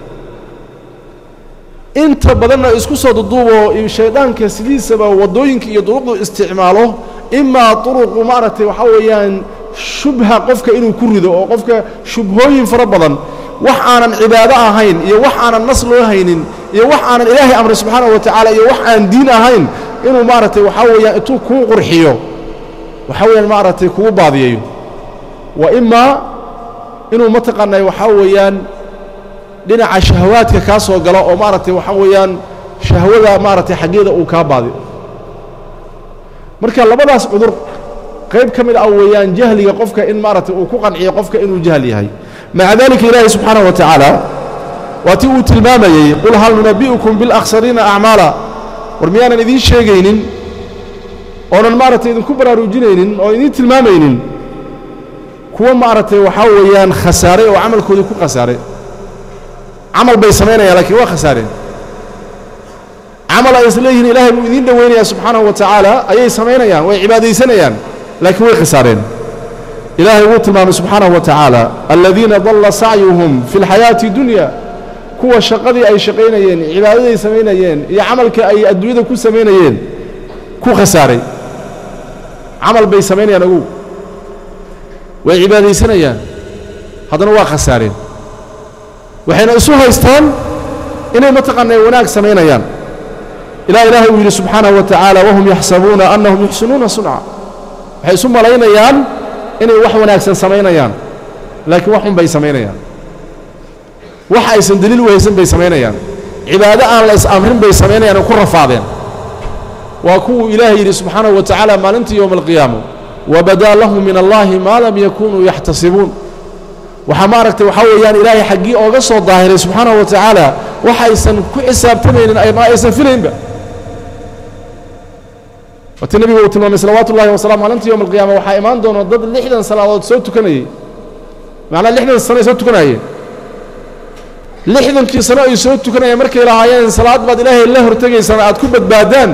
A: inta badanna isku soo duduubo shaydaanka sidiisaba waddooyinka iyo duruqdu isticmaalo imaa duruqu maaragtay waxa weeyaan shubha qofka inuu ku rido oo qofka shubhooyin fara badan wax aanan cibaado ahayn iyo wax aanan nas loo haynin iyo wax aanan ilaahay amray subxaanahu wa tacaala iyo wax aan diin ahayn inuu maaragtay waxa weeyaan intuu kuu qurxiyo waxa weeyaan maaragtay kugu baadiyayo wa imaa inuu mataqaanay waxa weeyaan dhinaca shahawaadka ka soo galo oo maaragtay waxa weeyaan shahwada maaragtay xageeda uu ka baadiyo marka labadaas cudur qayb kamid ah weeyaan jahliga qofka in maaragtay uu ku qanciyo qofka inuu jahl yahay maca dalika ilaahi subxaanahu wa tacaala waati uu tilmaamayey qul hal nunabi'ukum bilakhsariina acmaala war miyaanan idiin sheegaynin oonan maaragtay idinku baraarujinaynin oo idiin tilmaamaynin kuwa maaragtay waxaa weeyaan khasaaray oo camalkoodii ku khasaaray camal bay samaynayaan laakiin waa khasaareen camal ay isleeyihiin ilaahay buu idiin dhowaynayaa subxaanahu wa tacaala ayay samaynayaan way cibaadaysanayaan laakiin way khasaareen ilaahay wuu tilmaamay subxaanahu wa tacaala aladiina dalla sacyuhum fi lxayaati dunya kuwa shaqadii ay shaqaynayeen cibaadaday samaynayeen iyo camalka ay adduunyada ku samaynayeen ku khasaaray camal bay samaynayaan ogow way cibaadaysanayaan haddana waa khasaareen waxayna isu haystaan inay mataqaanay wanaag samaynayaan ilaahay uu yidhi subxaanahu wa tacaala wahum yaxsabuuna annahum yuxsinuuna sunca waxay isu malaynayaan inay wax wanaagsan samaynayaan laakiin wax xun bay samaynayaan wax aysan daliil u haysan bay samaynayaan cibaado aan la is-amrin bay samaynayaan oo ku rafaadeen waa kuwuu ilaahay yidhi subxaanahu wa tacaala maalintii yowma alqiyaama wabadaa lahum min allaahi maa lam yakunuu yaxtasibuun waxaa maaragtay waxaa weeyaan ilaahay xaggii ooga soo daahiray subxaanahu wa tacaala waxaysan ku xisaabtamaynin aysan filaynba wati nabigu uu tilmaamay salawaatu ullahi wasalamu maalinta yowma alqiyaama waxaa imaan doona dad 60 salaadood soo tukanayey macnaa 60 sano ay soo tukanayeen 60kii sano ay soo tukanayeen markay lahaayeen salaad baad ilaahay la hortegaysaan aad ku badbaadaan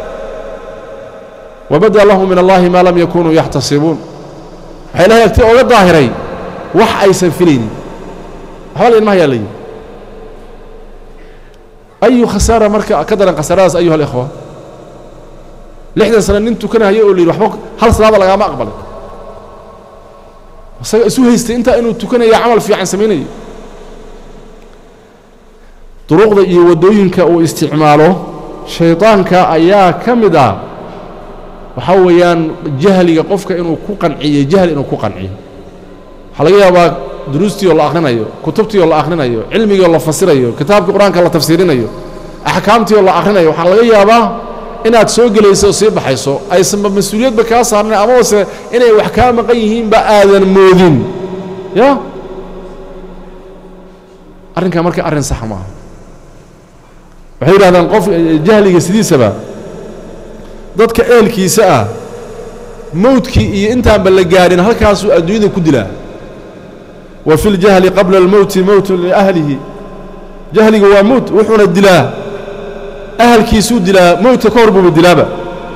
A: wabada lahum min allahi maa lam yakunuu yaxtasibuun waxaa ilaahay agtii ooga daahiray wax aysan filaynin waxba la ilmaha yaa layihi ayu khasaara marka ka daran khasaaradaas ayuha alikhwa 60 sano nin tukanayo oo liir waxba hal salaada lagama aqbalay asaga isu haystay inta inuu tukanayo amal fiican sameeyay duruqda iyo wadooyinka uu isticmaalo shaytaanka ayaa kamida waxa weeyaan jahliga qofka inuu ku qanciyo jahl inuu ku qanciyo waxa laga yaabaa duruustii oo la akhrinayo kutubtii oo la akhrinayo cilmiga oo la fasirayo kitaabka quraanka la tafsiirinayo ahkaamtii oo la akhrinayo waxa laga yaabaa inaad soo galayso sii baxayso aysan mas'uuliyadba ka saarnay ama wase inay wax ka maqan yihiin ba aadan moodin ya arrinka marka arrin sax ma aha waxay yiraahdaan qof jahliga sidiisaba dadka eelkiisa ah mawdkii iyo intaan ba la gaarin halkaas uu adduunyada ku dilaa wa fil jahli qabla al mawt mawt li ahlihi jahliga waa mawt wuxuuna dilaa أهلكيسو دلا موت كوربو بالدلابة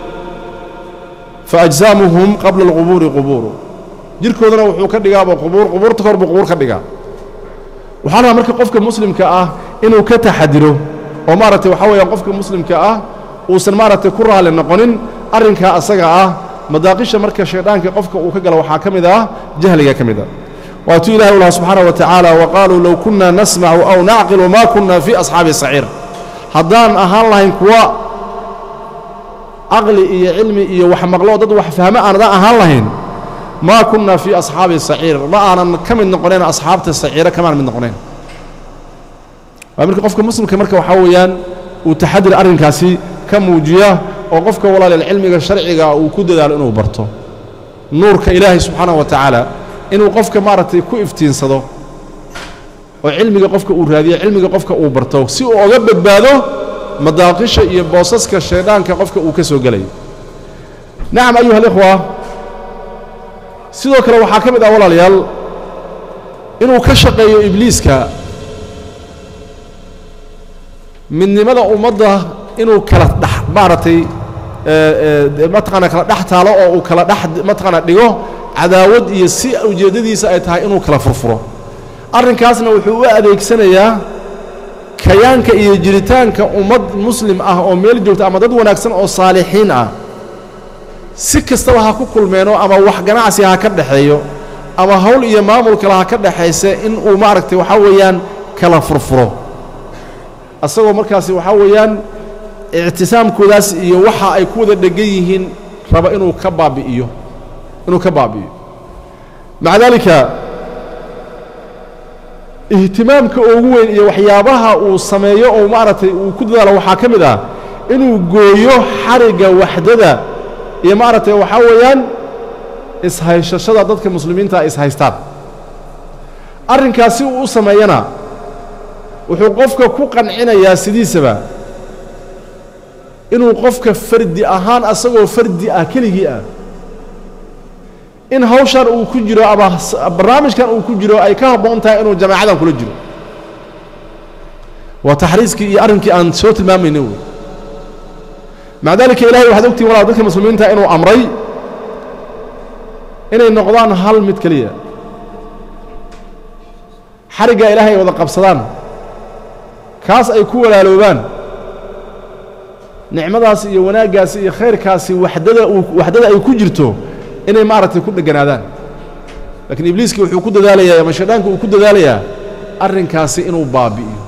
A: فأجسامهم قبل القبور قبور جيركودنا وحو كدغا قبور تكوربو قبور كدغا وحنا marka qofka muslimka ah inuu ka taxadiro oo maartay waxa weeyaan qofka muslimka ah uusan maaragtay ku raali noqonin arrinkaa asaga ah madaaqisha marka shaydaanka qofka uu ka galo waxaa ka mid ah jahliga ka mid ah waatuu ilahi u lahaa subxaanaه wa tacaala waqaaluu low kunna nasmacu aw nacqilu ma kunna fii asxaabi saciir haddaan ahaan lahayn kuwa caqli iyo cilmi iyo wax maqlo dad wax fahmo aanadaan ahaan lahayn maa kunna fii asxaabi saciir ma aanan ka mid noqonayn asxaabta saciira kamaan mid noqonayn waa marka qofka muslimka marka waxaa weeyaan uu taxadir arrinkaasi ka muujiya oo qofka walaaleel cilmiga sharciga uu ku dadaalo inuu barto nuurka ilaahay subxaanaه wa tacaala inuu qofka maaragtay ku iftiinsado oo cilmiga qofka uu raadiyo cilmiga qofka uu barto si uu oga badbaado madaaqisha iyo boosaska shaydaanka qofka uu ka soo gelayo nacam ayuha alikhwa sidoo kale waxaa ka mid ah walaalayaal inuu ka shaqeeyo ibliiska midnimada ummadda inuu kala dhex maaragtay mataqaana kala dhex taalo oo uu kala dhex mataqaana dhigo cadaawad iyo si ujeeddadiisa ay tahay inuu kala furfuro arrinkaasna wuxuu u adeegsanayaa kayaanka iyo jiritaanka ummad muslim ah oo meel joogta ama dad wanaagsan oo saalixiin ah si kastaba ha ku kulmeeno ama wax ganacsi ha ka dhaxeeyo ama hawl iyo maamul kale ha ka dhaxaysa in uu maaragtay waxaa weeyaan kala furfuro asagoo markaasi waxaa weeyaan ictisaamkoodaas iyo waxa ay ku wada dhegan yihiin raba inuu ka baabi'iyo maca daalika ihtimaamka ugu weyn iyo waxyaabaha uu sameeyo oo maaragtay uu ku dadaalo waxaa ka mid ah inuu gooyo xarigga waxdada iyo maaragtay waxaa weeyaan ishaysashada dadka muslimiinta ishaystaan arrinkaasi uu u sameeyana wuxuu qofka ku qancinayaa sidiisaba inuu qofka fardi ahaan asagoo fardi ah keligii ah in hawshan uu ku jiro ama barnaamijkan uu ku jiro ay ka habboon tahay inuu jamaacadan kula jiro waa taxriiskii iyo arrinkii aan soo tilmaamayna wey maca daalika ilahay waxaad ogtihin walaal dadka muslimiinta inuu amray inay noqdaan hal mid keliya xariggaa ilaahay ay wada qabsadaan kaas ay ku walaaloobaan nicmadaas iyo wanaaggaasi iyo khayrkaasi waxdada ay ku jirto inay maaragtay ku dheganaadaan laakiin ibliiskii wuxuu ku dadaalayaa ama shaydaanku uu ku dadaalayaa arrinkaasi inuu baabi'iyo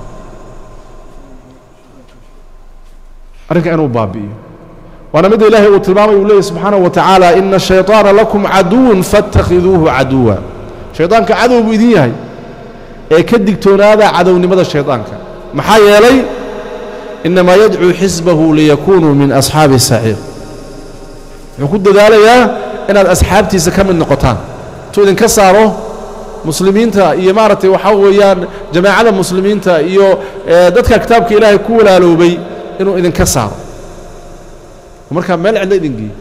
A: waana midda ilaahay uu tilmaamay uu leeyahy subxaanahu wa tacaala ina الshayطaana lakum caduwun faاtakhiduuhu caduwa shaydaanka cadow buu idin yahay ee ka digtoonaada cadownimada shaydaanka maxaa yeelay inamaa yadcuu xisbahu liyakunuu min asxaabi الsaciir wuxuu ku dadaalayaa inaad asxaabtiisa ka mid noqotaan intuu idinka saaro muslimiinta iyo maaragtay waxaa weeyaan jamaacada muslimiinta iyo dadka kitaabka ilaahay ku walaaloobay inuu idinka saaro markaa meel cidla idin geeyo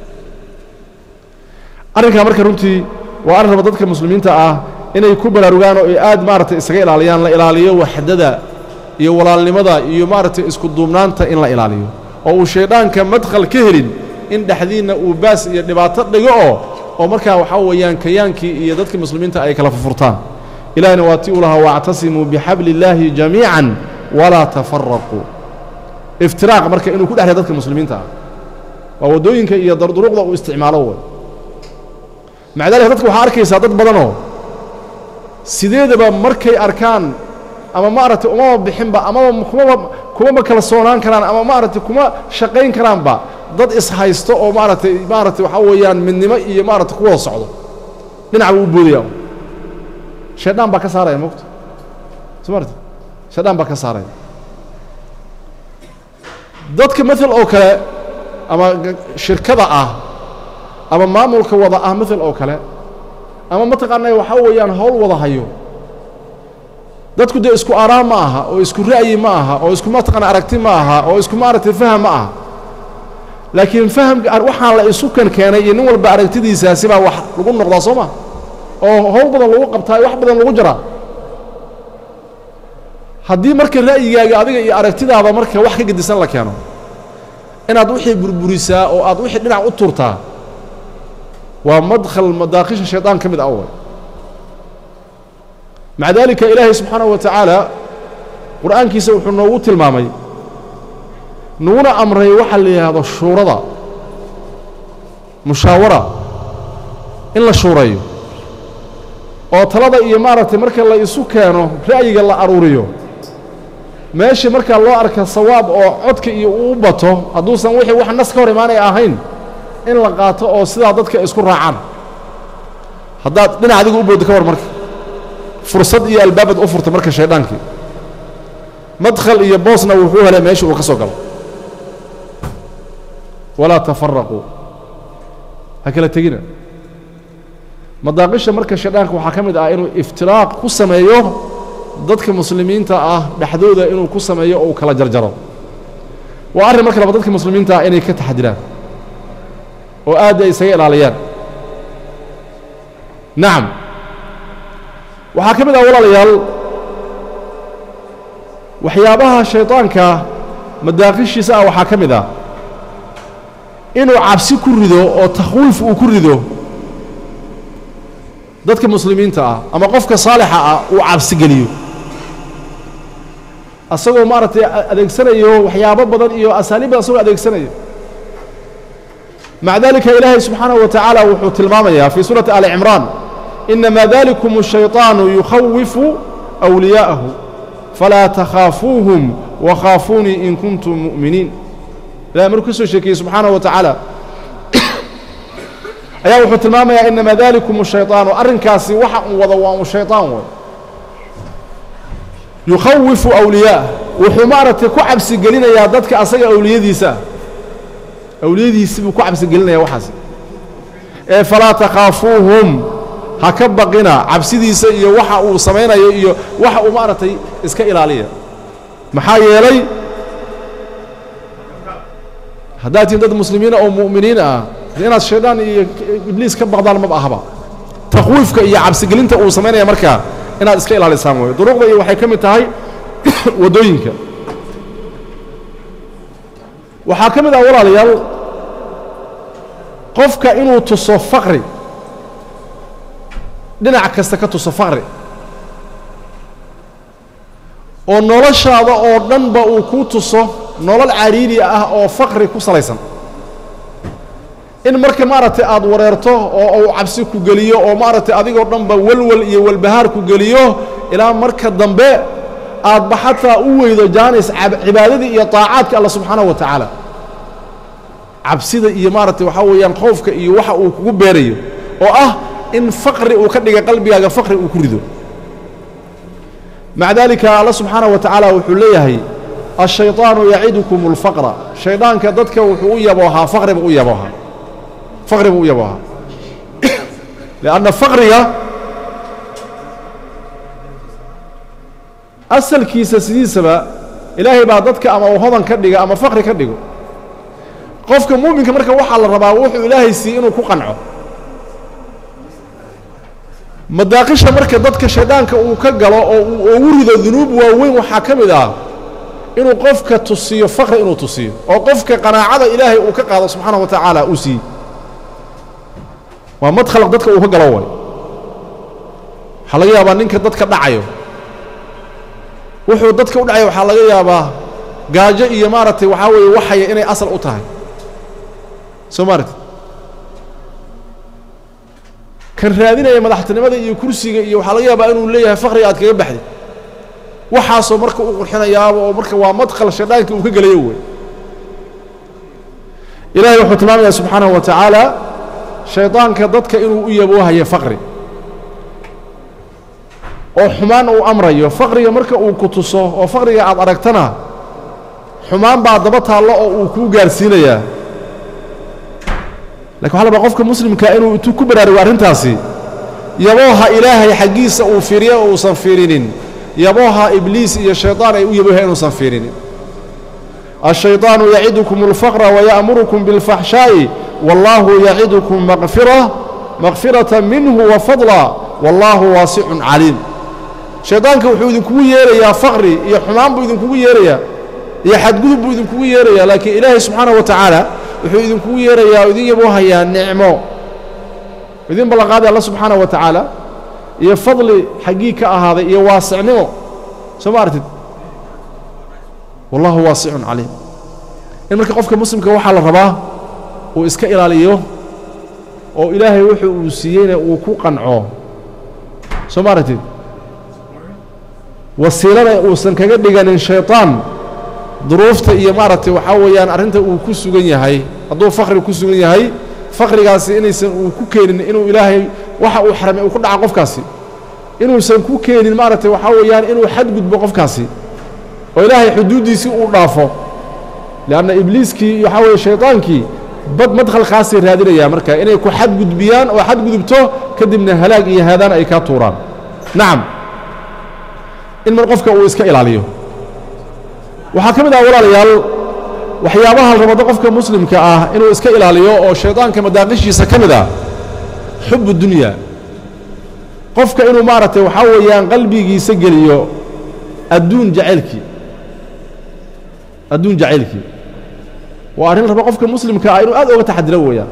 A: arrinkaa marka runtii waa arrin raba dadka muslimiinta ah inay ku baraarugaan oo ay aad maaragtay isaga ilaaliyaan la ilaaliyo waxdada iyo walaalnimada iyo maaragtay isku duubnaanta in la ilaaliyo oo uu shayddaanka madkhal ka helin in dhexdiinna uu baas iyo dhibaato dhigo oo markaa waxaa weeyaan kayaankii iyo dadkii muslimiinta ay kala furfurtaan ilahina waa tii u lahaa waactasimuu bixabli illaahi jamiican walaa tafaraquu iftiraaq marka inuu ku dhexlay dadka muslimiinta ah waa waddooyinka iyo darduruqda uu isticmaalo way maca daalika dadka waxaa arkaysaa dad badanoo sideedaba markay arkaan ama maaragtay umama bixinba amaba kumama kala soonaan karaan ama maaragtay kuma shaqayn karaanba dad ishaysto oo maaragtay waxaa weeyaan midnimo iyo maaragtay ku wada socdo dhinac buu u boodaya shaydaan baa ka saaraya moogta soo marta shaydaan baa ka saaraya dadka maal oo kale ama shirkada ah ama maamulka wada ah maal oo kale ama mataqaanaa waxaa weeyaan hawl wada hayo dadku dee isku aaraam ma aha oo isku ra'yi ma aha oo isku mataqaana aragti ma aha oo isku maaragtay faham ma aha laakiin fahamka waxaan la isu keenay iyo nin walba aragtidiisaasi baa wax lagu noqdaa soo ma oo hawl badan lagu qabtaa wax badan lagu jiraa haddii marka ra'yigaaga adiga iyo aragtidaada marka wax ka gedisan la keeno inaad wixii burburisaa oo aad wixii dhinac u turtaa waa madkhal madaakhisha shaydaan ka mid ah way maca daalika ilaahay subxaanahu wa tacaala qur'aankiisa wuxuu noogu tilmaamay نونا أمري وحل هذا الشورى مشاورة إلا شوري أو طلب إمارة مركز الله يسكنه رأي الله أروريو ماشي مركز الله أرك الصواب أو عدك يوبته هدوسا وحي وح الناس كوري ماني أهين إن لقاته أو سيدا ضدك يسكن راعان هدات دنا عديك أبو دكور مركز فرصة إيا الباب أفرت مركز شيطانك مدخل إيا بوسنا وحوها لما يشوف وكسوكل ولا تفرقوا هكذا تجينا مداقش مركز شيطانك وحكمت إنه افتراق قسم أيوه ضدك المسلمين تا بحدوده إنه قسم أيوه أو كلا جرجرة وأرى مركز ضدك المسلمين تا إنه كتحديان وآدي سيئل عليان نعم وحكمت أولا ليال وحيابها الشيطان مداقش يساء وحكمت إنه عبسي كردو أو تخويف كردو dadka muslimiinta ah ama qofka saalixa ah uu cabsi galiyo asagoo maartay adeegsanayo waxyaabo badan iyo asaaliib asagoo adeegsanayo مع ذلك إلهي سبحانه وتعالى وحو تلماميا في سورة آل عمران إنما ذلكم الشيطان يخوف أولياءه فلا تخافوهم وخافوني إن كنتم مؤمنين لا مركز الشيكي سبحانه وتعالى أيها وحو تلماميا إنما ذلكم الشيطان أرنكاسي وحق وضوام الشيطان يخوف أولياءه وحمارة كعبس قلنا يا ضدك أصيغ أولياء ديسا أوليدي سبوا كعب سجلنا يا وحسن فلا تخافوهم هكبقنا عبسدي سي وحا وسمينا وحا ومارتي اسك إلالية محايا لي هداتي ضد مسلمين أو مؤمنين لأن الشيطان إبليس كبق ضال مبأهبا تخويفك يا عبس جلنت أو سمينا يا مركا إن اسك إلالية ساموي دروغ ذي وحي كمت هاي ودوينك وحاكمت أولا ليال قفك إنه تصو فقري دينا كستا كتصو فقري ونولش هذا أو دنبا أو كو تصو نولل عريري أو فقري كو سليسا إن مركي مارتي آد وريرتو أو عبسي كو قليو أو مارتي آديقو دنبا والول والبهار كو قليو إلى مركي الدنبا آد بحثا أويدو جانيس عبادتي إيا طاعاتك الله سبحانه وتعالى عبسيدا إيا مارتي وحاويان خوفك إيا وحا وكو بيريو إن فقري وكدق قلبي فقري وكردو مع ذلك الله سبحانه وتعالى وحليه الشيطان يعدكم الفقر شيطان كددك وحوية بوها فقر بوية بوها فقر بوية بوها لأن فقرية أصل كيسة سيسبة إلهي بعدتك أما وهضا كدقة أما فقري كدقة قفك مؤمن كمركا وحا للربا وحو إلهي سيئنو كو قنعو مداقشة مركا ضدك شيطانك وكقلو وورد الذنوب ووين وحاكمدا إنو قفك تصيو فقر إنو تصيو وقفك قناعة إلهي وكقاض سبحانه وتعالى أسي ومدخلق ضدك وكقلو حلقيا بانينك ضدك دعيو wuxuu dadka u dhacay waxa laga yaabaa gaajo iyo maartay waxa weey waxay inay asal u tahay Soomaaliyeed kan raadinaya madaxtinimada iyo kursiga iyo waxa laga yaabaa inuu leeyahay faqri aad kaga baxday waxa soo marka uu qurxinayaa oo marka waa madkhal shaydaanka uu ka galayo way Ilaahay wuxuu tilmaamayaa subhanahu wa ta'ala shaydaanka dadka inuu u yaboohayo faqri oo xumaan uu amrayo faqriga marka uu ku tuso oo faqriga aad aragtana xumaan baa daba taalo oo uu ku gaarsiinaya laakiin waxa la qofka muslimka inuu ku baraaro arintaasi yabooha ilaahay xaqiisa uu fiiriyo oo san fiirinin yabooha ibliis iyo shaydaan ay u yabooha inuu san fiirinin الشيطان يعدكم الفقر ويأمركم بالفحشاء والله يعدكم مغفرة منه وفضلا والله واسع عليم شيطانك wuxuu idinku yeerayaa faqri iyo xumaan buu idinku yeerayaa iyo xadgudub buu idinku yeerayaa laakiin Ilaahay subhanahu wa ta'ala wuxuu idinku yeerayaa idin yabo hayaa nicmo idin balaqaad Allah subhanahu wa ta'ala iyo fadli xaqiiqa ahaada iyo waasicnimo soo maartid wallahu waasi'un alim in marka qofka muslimka waxa la rabaa uu iska ilaaliyo oo ilaahay wuxuu uu siiyeyna uu ku qanco soomaartid wasiilada uusan kaga dhiganin shaytaan duruufta iyo maaragtay waxa weeyaan arrinta uu ku sugan yahay hadduu faqri ku sugan yahay faqrigaasi inaysan uu ku keenin inuu ilaahay waxa uu xaramay uu ku dhaco qofkaasi inuusan ku keenin maaragtay waxa weeyaan inuu xadgudbo qofkaasi oo ilaahay xuduudiisii uu dhaafo lianna ibliiskii waxa weeye shaytaankii bad madkhal khaasay raadinaya marka inay ku xadgudbiyaan oo xadgudubto kadibna halaag iyo haadaan ay ka tuuraan nacam in mar qofka uu iska ilaaliyo waxaa ka mid ah walaalayaal waxyaabaha rabada qofka muslimka ah inuu iska ilaaliyo oo shaytaanka madaaqishiisa ka mid ah xubbu dunya qofka inuu maaragtay waxa weeyaan qalbigiisa geliyo adduun jacaylkii waa arrin raba qofka muslimka ah inuu aad uga taxadiro weeyaan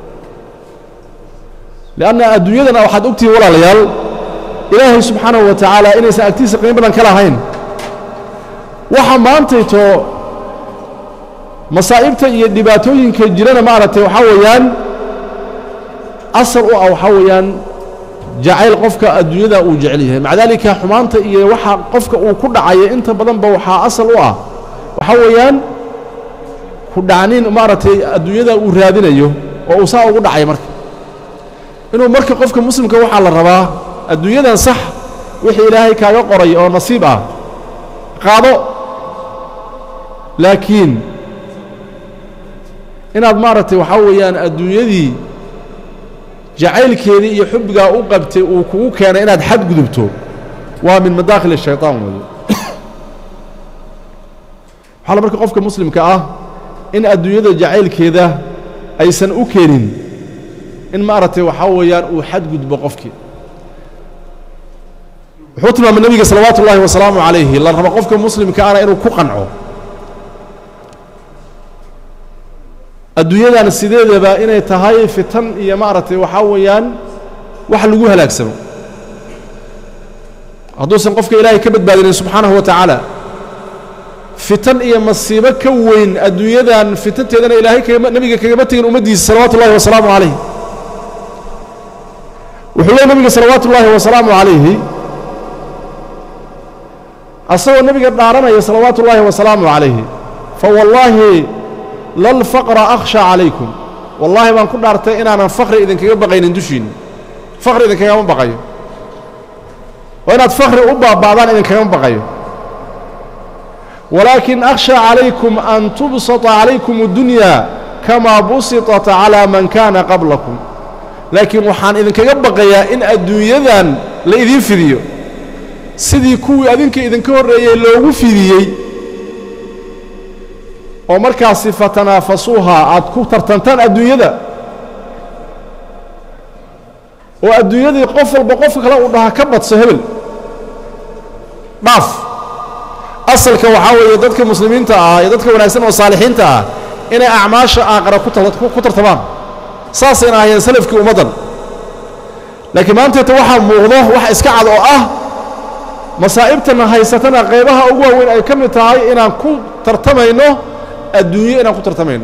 A: lianna adduunyadana waxaad ogtihiin walaalayaal ilaahay subxaanahu wa tacaala inaysan agtiisa qiimo badan ka lahayn waxa maantayto masaa'ibta iyo dhibaatooyinka jirana maaragtay waxaa weeyaan asal u ah waxaa weeyaan jacayl qofka adduunyada uu jecel yahay maca daalika xumaanta iyo waxa qofka uu ku dhacaya inta badanba waxaa asal u ah waxaa weeyaan ku dhacnin maaragtay adduunyada uu raadinayo oo uu saa ugu dhacay marka inuu marka qofka muslimka waxaa la rabaa adduunyadan sax wixii ilaahay kaaga qoray oo nasiib ah qaado laakiin inaad maaragtay waxaa weeyaan adduunyadii jacaylkeedii iyo xubbigaa u qabtay uu kugu keenay inaad xadgudubto waa min madaakhil الshayطaan weeye waxaa la marka qofka muslimka ah in adduunyada jacaylkeeda aysan u keenin in maaragtay waxaa weeyaan uu xadgudbo qofkii wuxuu tilmaamay nebiga salawaatu ullaahi wasalaamu calayhi la rabo qofka muslimka ana inuu ku qanco adduunyadan sideedaba inay tahay fitan iyo maaragtay waxaa weeyaan wax lagu halaagsamo hadduusan qofka ilaahay ka badbaadinin subxaanahu wa tacaala fitan iyo masiibo ka weyn adduunyadan fitanteedana ilaahay nebiga kagama tegin ummaddiisa salawaatu ullahi wasalaamu calayhi wuxuu leey nebiga salawaatu ullaahi wasalaamu calayhi asagoo nebiga dhaaranaya salawaatu ullaahi wasalaamu calayhi fawallaahi lalfaqra akhsha calaykum wallaahi baan ku dhaartay inaanan faqri idinkaga baqaynin dushiinna faqri idinkagama baqayo oo inaad faqri u baaba'daan idinkagama baqayo walaakin akhsha calaykum an tubsata calaykum addunya kamaa busitat calaa man kaana qablakum laakiin waxaan idinkaga baqayaa in adduunyadan la idiin fidiyo sidii kuwii adinka idinka horreeyey loogu fidiyey oo markaasi fatanaafasuuha aad ku tartantaan adduunyada oo adduunyadii qof walba qofka kale uu dhaha ka badso hebel dhaaf asalka waxaa weeye dadka muslimiinta ah iyo dadka wanaagsan oo saalixiinta ah inay acmaasha aakhira ku tartamaan saasayna ahayeen salafkii ummaddan laakiin maanteeta waxaa muuqdo wax iska cad oo ah masaa'ibtana haysatana qaybaha ugu waaweyn ay ka mid tahay inaan ku tartamayno adduunyo inaan ku tartamayno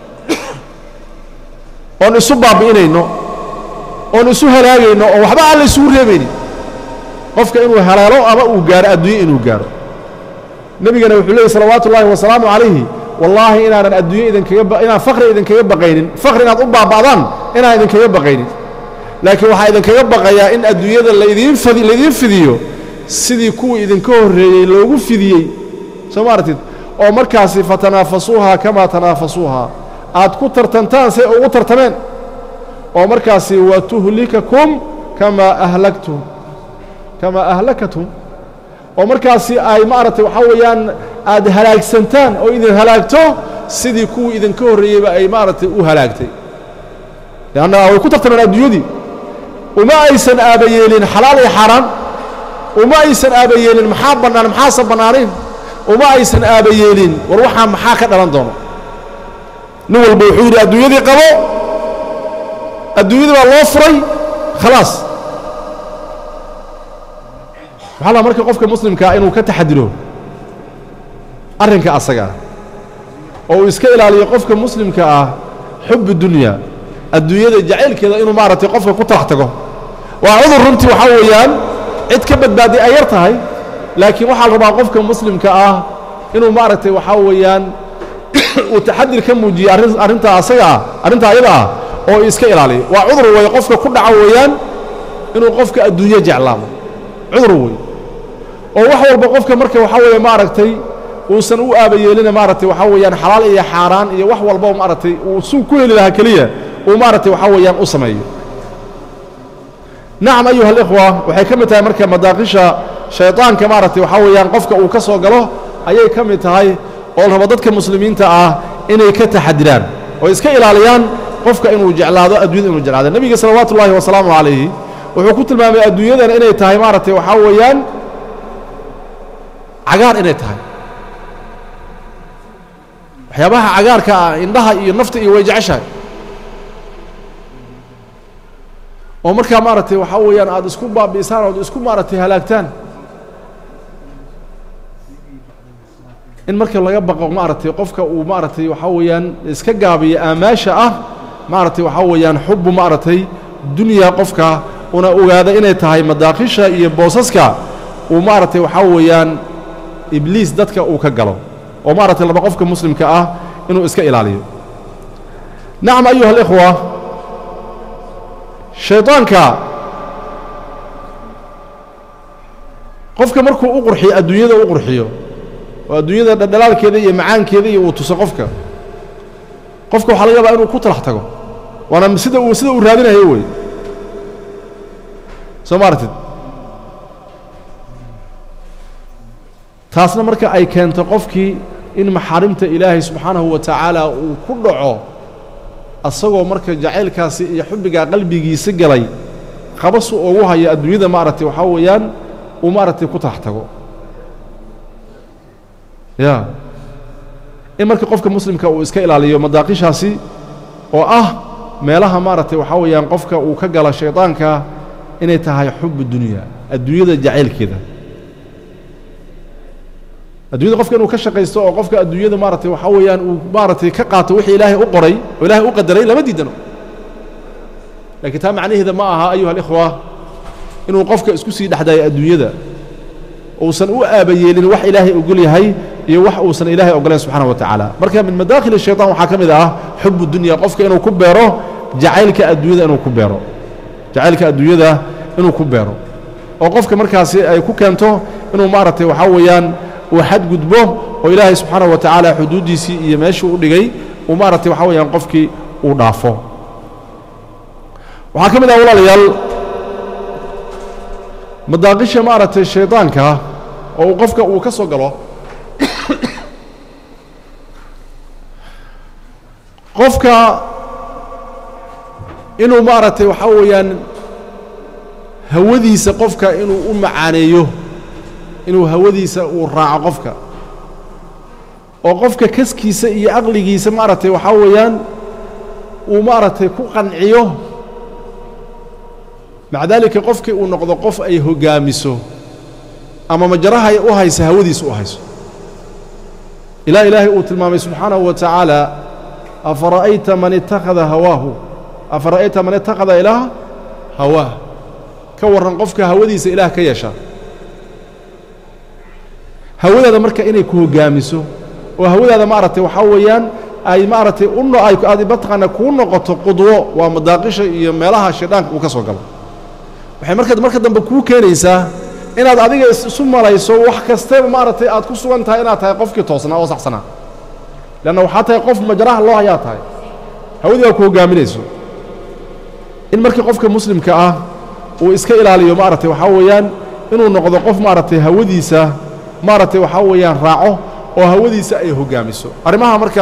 A: oon isu baabi'inayno oon isu halaagayno oo waxba aan la isugu reebaynin qofka inuu halaalo ama uu gaaro adduunyo inuu gaaro nebigana wuxuu leeyay salawaatu ullaahi wasalaamu calayhi wallaahi inaanan adduunyo inaan faqri idinkaga baqaynin faqri inaad u baaba'daan inaan idinkaga baqaynin laakiin waxaa idinkaga baqayaa in adduunyada laydiin fidiyo sidii kuwii idinka horreeyey loogu fidiyey soo ma aragtid oo markaasi fatanaafasuuhaa kamaa tanaafasuuhaa aad ku tartantaan say ugu tartameen oo markaasi watuhlikakum kamaa ahlakatum oo markaasi ay maaragtay waxaa weeyaan aad halaagsantaan oo idin halaagto sidii kuwii idinka horreeyeyba ay maaragtay u halaagtay leanna way ku tartameen adduunyadii uma aysan aabayeelin xalaal iyo xaaraan uma aysan aabayeelin maxaa bannaan maxaasan bannaanayn uma aysan aabayeelin war waxaa maxaa ka dhalan doono nin walba wuxuu yidhi adduunyadii qabo adduunyadii baa loo furay khalaas waxaa la marka qofka muslimkaa inuu ka taxadiro arrinka asagaa أو إسكيل على يقفك مسلم كأه حب الدنيا جعل كذا إنه مارت يقفك كترحتكه وعذر رنتي وحويان اتكبت بادي أيرتها هاي لكن وحال ربا قفك مسلم كأه إنه مارت وحويان وتحدي كم وجي أرنتا عصيا أرنتا أيضا أو إسكيل عليه وعذر ويقفك كل عويان إنه قفك الدنيا جعلامه عذر وحول بقفك مركب وحوي مارتي وسن أبيلنا مارتي وحويان حلال إيه حاران إيه وحول بو مارتي وسوق كل لها كلية ومارتي وحويان أصمي نعم أيها الإخوة وحكمتها مركب مداقشة شيطان كمارتي وحويان قفك وكسو قاله أي كمتها هاي قولها بدتك المسلمين تاع إنه كتحدران وإسكيل عليان قفك إنه جعل هذا أدويد إنه جعل هذا النبي صلوات الله وسلامه عليه وحكوت المام أدويد إنه تاي مارتي وحويان عقار إنه تاي waxyaabaha cagaarka ah indhaha iyo nafta iyo wajacasha oo marka maartay waxa weeyaan aad isku baabiisaan oo isku maartay halaagtaan in marka laga baqo maartay qofka uu maartay waxa weeyaan iska gaabiyo aamaasha ah maartay waxa weeyaan xub maartay dunya qofka una ogaada inay tahay madaaqisha iyo boosaska uu maartay waxa weeyaan ibliis dadka uu ka galo ومارت لما قفك مسلم كأه إنه إسكائل عليه نعم أيها الإخوة شيطان كا قفك مركو أقرحي الدنيا ده أقرحيه والدنيا ده دلال كذي معان كذي وتسقفك قفك وحلقة بقى إنه كتر حتى وأنا مسيده ورادنا هيوي سمارتد taasna marka ay keento qofkii in maxaarimta Ilaahay subhanahu wa ta'ala uu ku dhaco asagoo marka jaceelkaasi iyo xubbiga qalbigiisa galay qabasu ugu haya adduunyada maartay waxa weeyaan uu maartay ku taxtago in marka qofka muslimka uu iska ilaaliyo madaaqishaasi oo ah meelaha maartay waxa weeyaan qofka uu ka gala shaytaanka inay tahay xubbi dunya adduunyada jaceelkeeda adduunyada qofka inuu ka shaqeysto oo qofka adduunyada maartay waxa weeyaan uu maartay ka qaato wixii Ilaahay u qoray oo Ilaahay u qadaray lama diidano laakiin taa macnaheedu ma aha ayuha ikhwa inuu qofka isku sii dhaxday adduunyada oo san u aabayeelin wax Ilaahay ogol yahay iyo wax uu san Ilaahay ogoleen subhanahu wa ta'ala marka min madakhil shaytaan waxa kamid ah hubbu dunya qofka inuu ku beero jacaylka adduunyada inuu ku beero jacaylka adduunyada inuu ku beero oo qofka markaasi ay ku keento inuu maartay waxa weeyaan وحد قدبه وإلهي سبحانه وتعالى حدوديسي يمشي ودقي ومارتي وحاول ينقفكي وضعفه وحكم ده والله ليال مداقش مارتي الشيطان كا وقفك وكسو قلو قفك إنه مارتي وحاول هودي سقفك إنه معانيه inuu hawadiisa uu raaco qofka oo qofka kaskiisa iyo aqligiisa maartay waxa weeyaan uu maartay ku qanciyo macdalika qofkii uu noqdo qof ay hogaamiso ama majraha ay u hayso hawadiisa u hayso ilaahay uu tilmaamay subhanahu wa ta'ala afara'ayta man ittakhadha hawahu afara'ayta man ittakhadha ilaha hawa ka waran qofka hawadiisa ilaah ka yeesha hawadaada marka inay ku hogaamiso oo hawadaada maartay waxa weeyaan ay maartay unno ay aad batqana ku noqoto qudwo waa madaaqisha iyo meelaha shaydaanka uu ka soo galo waxay marka dambe ku keenaysaa inaad adiga isu malayso wax kastaba maartay aad ku sugan tahay inaad tahay qofkii toosnaa oo saxsanaa lana waxa tahay qof majraha loo hayaa tahay hawadiga ku hogaaminayso in markii qofka muslimka ah uu iska ilaaliyo maartay waxa weeyaan inuu noqdo qof maartay hawadiisa maartay waxa weeyaan raaco oo hawadiisa ay hogaamiso arimaha marka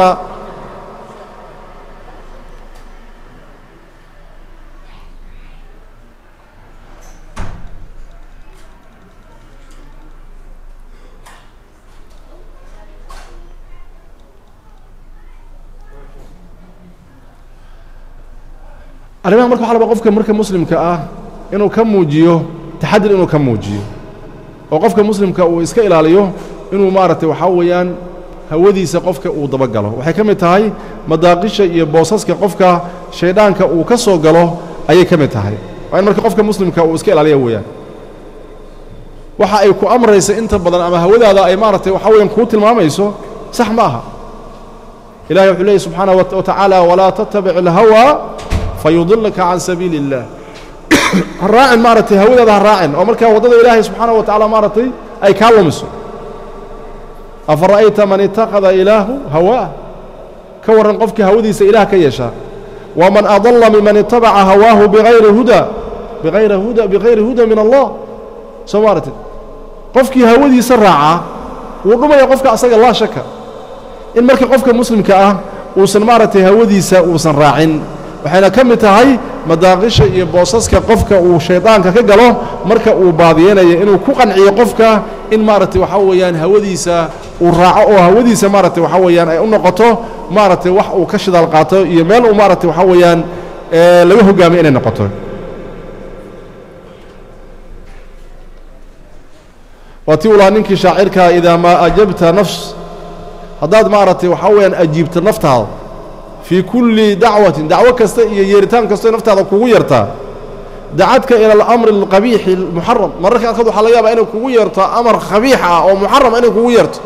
A: arimaha marka waxa la qofka marka muslimka ah inuu ka muujiyo taxadir inuu ka muujiyo oo qofka muslimka uu iska ilaaliyo inuu maartay waxa weeyaan hawadiisa qofka uu daba galo waxay ka mid tahay madaaqisha iyo boosaska qofka shaydaanka uu ka soo galo ayay ka mid tahay waa in marka qofka muslimka uu iska ilaaliyo weeyaan waxa ay ku amraysa inta badan ama hawadaada ay maartay waxa weeyaan ku tilmaamayso sax ma aha ilaahay wuxuu leeyahay subxaanahu wa ta'ala wala tattabi' al-hawa fayudillaka an sabilillah raa'in maartay hawadaada raa'in oo marka wadada ilaahay subxaanahu wa ta'ala maartay ay ka lumiso afara'ayta man ittakhadha ilaahu hawa ka waran qofkii hawadiisa ilaah ka yeesha waman adalla mimman ittaba'a hawaahu bighayri huda min Allah sawarat qofkii hawadiisa raaca wuu dhumaya qofka asaga la shaka in marka qofka muslimka ah uusan maartay hawadiisa uusan raacin waxayna ka mid tahay madaaqisha iyo boosaska qofka uu shaydaanka ka galo marka uu baadiyeenayo inuu ku qanciyo qofka in maartay waxa weeyaan hawadiisa uu raaco oo hawadiisa maartay waxa weeyaan ay u noqoto maartay wax uu ka shidaal qaato iyo meel uu maartay waxa weeyaan laga hogaamiyo inay noqoto waati wala ninkii shaacirka idaa ma ajabta nafs hadaad maartay waxa weeyaan ajiibta naftaada في كل دعوة كسته يرتان كسته نفتها كوجو يرتا دعتك إلى الأمر القبيح المحرم مرة كان أخذوا حلايا بأنه كوجو يرتا أمر قبيح أو محرم أنه كوجو يرتا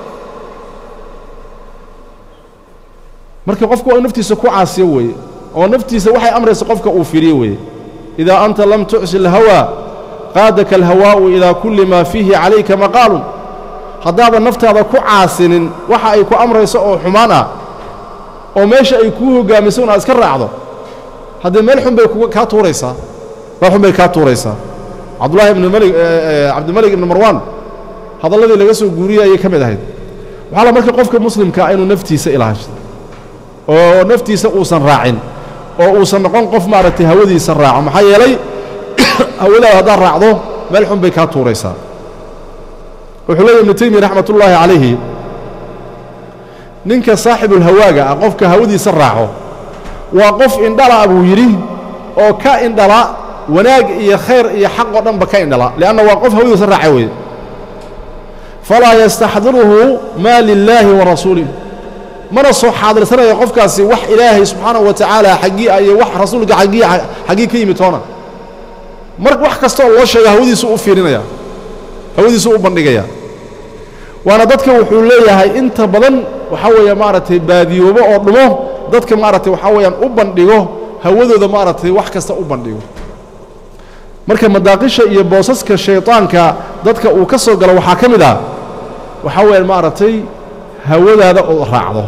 A: مرة قفكوا نفتي سكوا عاسيوي أو نفتي سوحي أمر سقفك أوفريوي إذا أنت لم تعس الهوى قادك الهواء إلى كل ما فيه عليك مقال هذا النفط هذا كوا عاسن وحى يكوا أمر يسوء حمانا oo meesha ay ku hogaamiso inaad iska raacdo hadda meel xun bay ka tuuraysaa wax xun bay ka tuuraysaa Abdullah ibn Marwan hadalladii laga soo guuriyay ka mid ahayd waxa la marka qofka muslimka inuu naftiisa ilaashado oo naftiisa uusan raacin oo uusan noqon qof maartay hawadiisa raaco maxaa yeelay hawada hada raacdo meel xun bay ka tuuraysaa wuxuu leeyahay ibn Taymiyyah rahmatullahi alayhi ninka saaxibul hawaaga qofka hawadiisa raaco waa qof indhala abuu yiri oo ka indhala wanaag iyo khayr iyo xaq oo dhanba ka indhala laana waa qof hawadiisa raacay way fala yastahdiruhu ma lillahi wa rasuulihi mana soo xaadirsanaya qofkaasi wax ilaahay subhanahu wa ta'ala xaqi ay wax rasuulka xaqi ka yimitoona marka wax kasto loo sheegay hawadiisa u fiirinaya hawadiisa u bandhigaya waana dadka wuxuu leeyahay inta badan waxa weeye maartay baadiyoobo oo dhumo dadka maartay waxa weeyaan u bandhigo hawadooda maartay wax kasta u bandhigo marka madaaqisha iyo boosaska shaytaanka dadka uu ka soo galo waxa kamid ah waxa weeyaan maartay hawadaada oo raacdo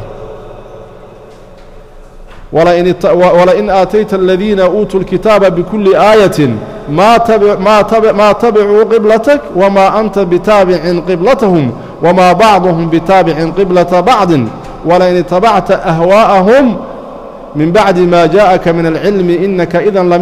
A: wala in aatayta alladhina utul kitaba bikulli ayatin ما تبعوا قبلتك وما أنت بتابع قبلتهم وما بعضهم بتابع قبلة بعض ولئن اتبعت أهواءهم من بعد ما جاءك من العلم إنك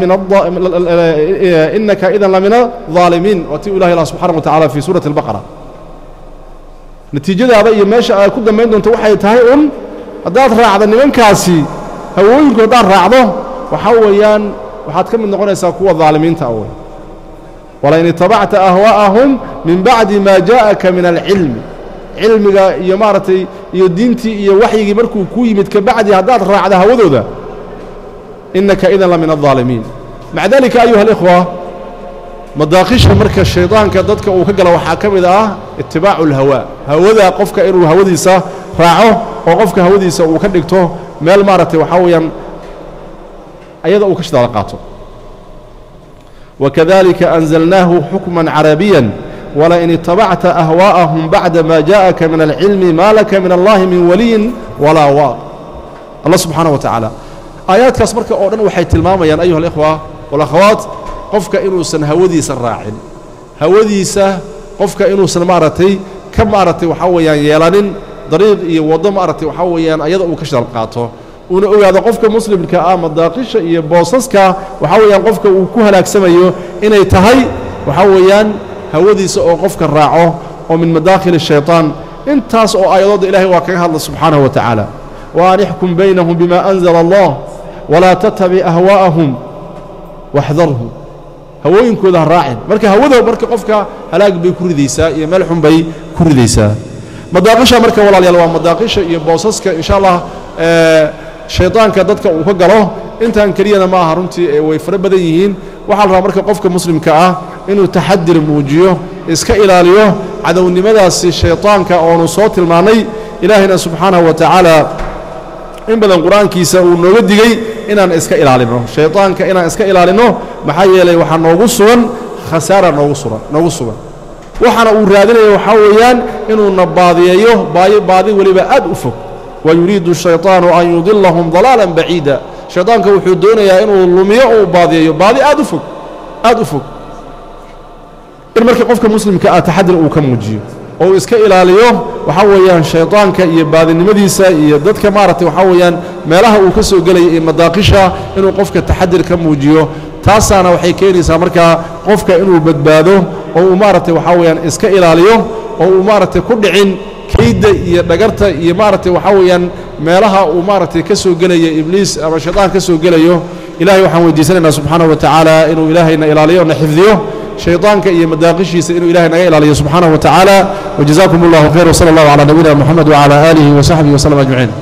A: إذا لمن الظالمين وتقول الله سبحانه وتعالى في سورة البقرة نتيجة هذا يمشي كل ما يندون توحي تهيئون أدات راعد من كاسي هوينك أدات راعده وحويان waxaad ka mid noqonaysaa kuwa dhaalimiinta ah wala in tabacta ahwaahum min ba'di ma jaa'aka min al-ilm ilmiga iyo maartay iyo diintii iyo waxyigi markuu ku yimid ka bacdi hadaad raacdo hawadooda innaka idan la min adh-dhalimin ma'a dalika ayuha al-ikhwa madaaqisha marka shaydaanka dadka uu ka galo waxa kamid ah ittiba'u al-hawa hawada qofka inuu hawadiisa raaco oo qofka hawadiisa uu ka dhigto meel maartay waxa weeyaan أيضا وكشد على قاطه وكذلك أنزلناه حكما عربيا ولئن اتبعت أهواءهم بعد ما جاءك من العلم ما لك من الله من ولي ولا واق الله سبحانه وتعالى آيات كاسمرك أولاً وحي تلماما أيها الإخوة والأخوات قفك إنو سن هودي سراعين هودي سه قفك إنو سن مارتي كم مارتي وحويا يلانين ضريب يوضم مارتي وحويا أيضا وكشد على قاطه una ogaado qofka muslimka ah madaaqisha iyo boosaska waxa weeyaan qofka uu ku halaagsamayo inay tahay waxa weeyaan hawadiisa oo qofka raaco oo min madakhil shaytaan intaas oo ayadooda ilaahay waa kaga hadla subhanahu wa ta'ala wa anihkum baynahum bima anzala Allah wala tattabi ahwaahum wahdharhum hawooyinkooda raacin marka hawada marka qofka halaag bay ku ridaysaa iyo meel xun bay ku ridaysaa madaaqisha marka walaalayaal waa madaaqisha iyo boosaska insha Allah shaytaanka dadka uu ka galo intaan keliyana ma aha runtii way fara badan yihiin waxa la rabaa marka qofka muslimka ah inuu taxadir muujiyo iska ilaaliyo cadownimadaasi shaytaanka oo soo tilmaanay ilaahina subhanahu wa ta'ala in badan quraankiisa uu nooga digay inaan iska ilaalino shaytaanka inaan iska ilaalino maxaa yeelay waxa noogu sugan khasaara noogu sugan waxana uu raadinayo waxa weeyaan inuu nabaadiyo baadi waliba aad u fog ويريد الشيطان أن يضلهم ضلالا بعيدا شيطان كوحدون يا إنه لمية وباضي أدفق المركب قفك مسلم كأتحدر وكموجي أو إسك إلى اليوم وحويا شيطان كيبادي النمديسة يدد كمارة وحويا ما لها وكسو قلي مداقشة إنه قفك التحدر كموجيو تاسانا وحيكيني سامركا قفك إنه بدباده أو مارة وحويا إسك إلى اليوم أو مارة كدعين كيد يدغرت يمارتي وحويان meelaha uu maartay ka soo galay ibliis ama shaytaan ka soo galayo ilaahay waxaan weydiisanaynaa subhanahu wa ta'ala inuu ilaahayna ilaaliyo na xifdiyo shaytaanka iyo madaaqishiisa inuu ilaahay naga ilaaliyo subhanahu wa ta'ala wajazaakumullahu khayr wa sallallahu ala nabiyina muhammad wa ala alihi wa sahbihi wa sallam ajma'in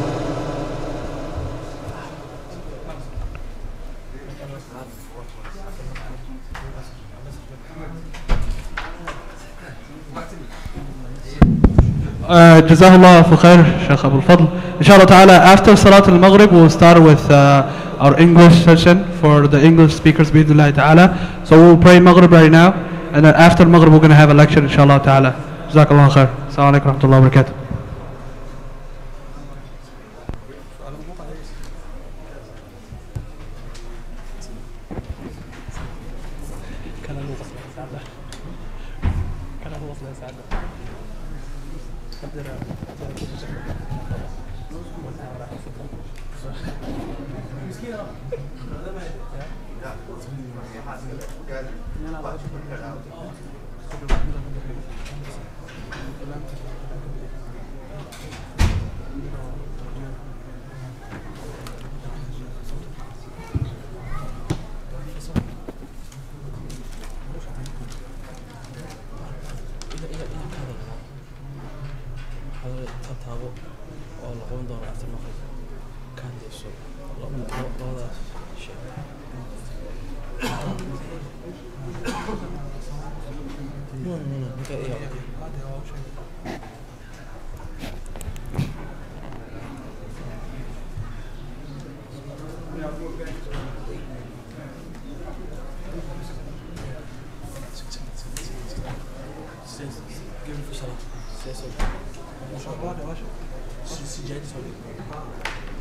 B: جزاه الله خير Sheikh Abdufadli. Inshallah ta'ala, after Salat al-Maghrib, we'll start with our English session for the English speakers, bi'idhnillah ta'ala. So we'll pray Maghrib right now, and then after Maghrib, we're going to have a lecture, inshallah ta'ala. Jazakallah khair. Assalamu alaikum wa rahmatullahi wa barakatuh.
C: Se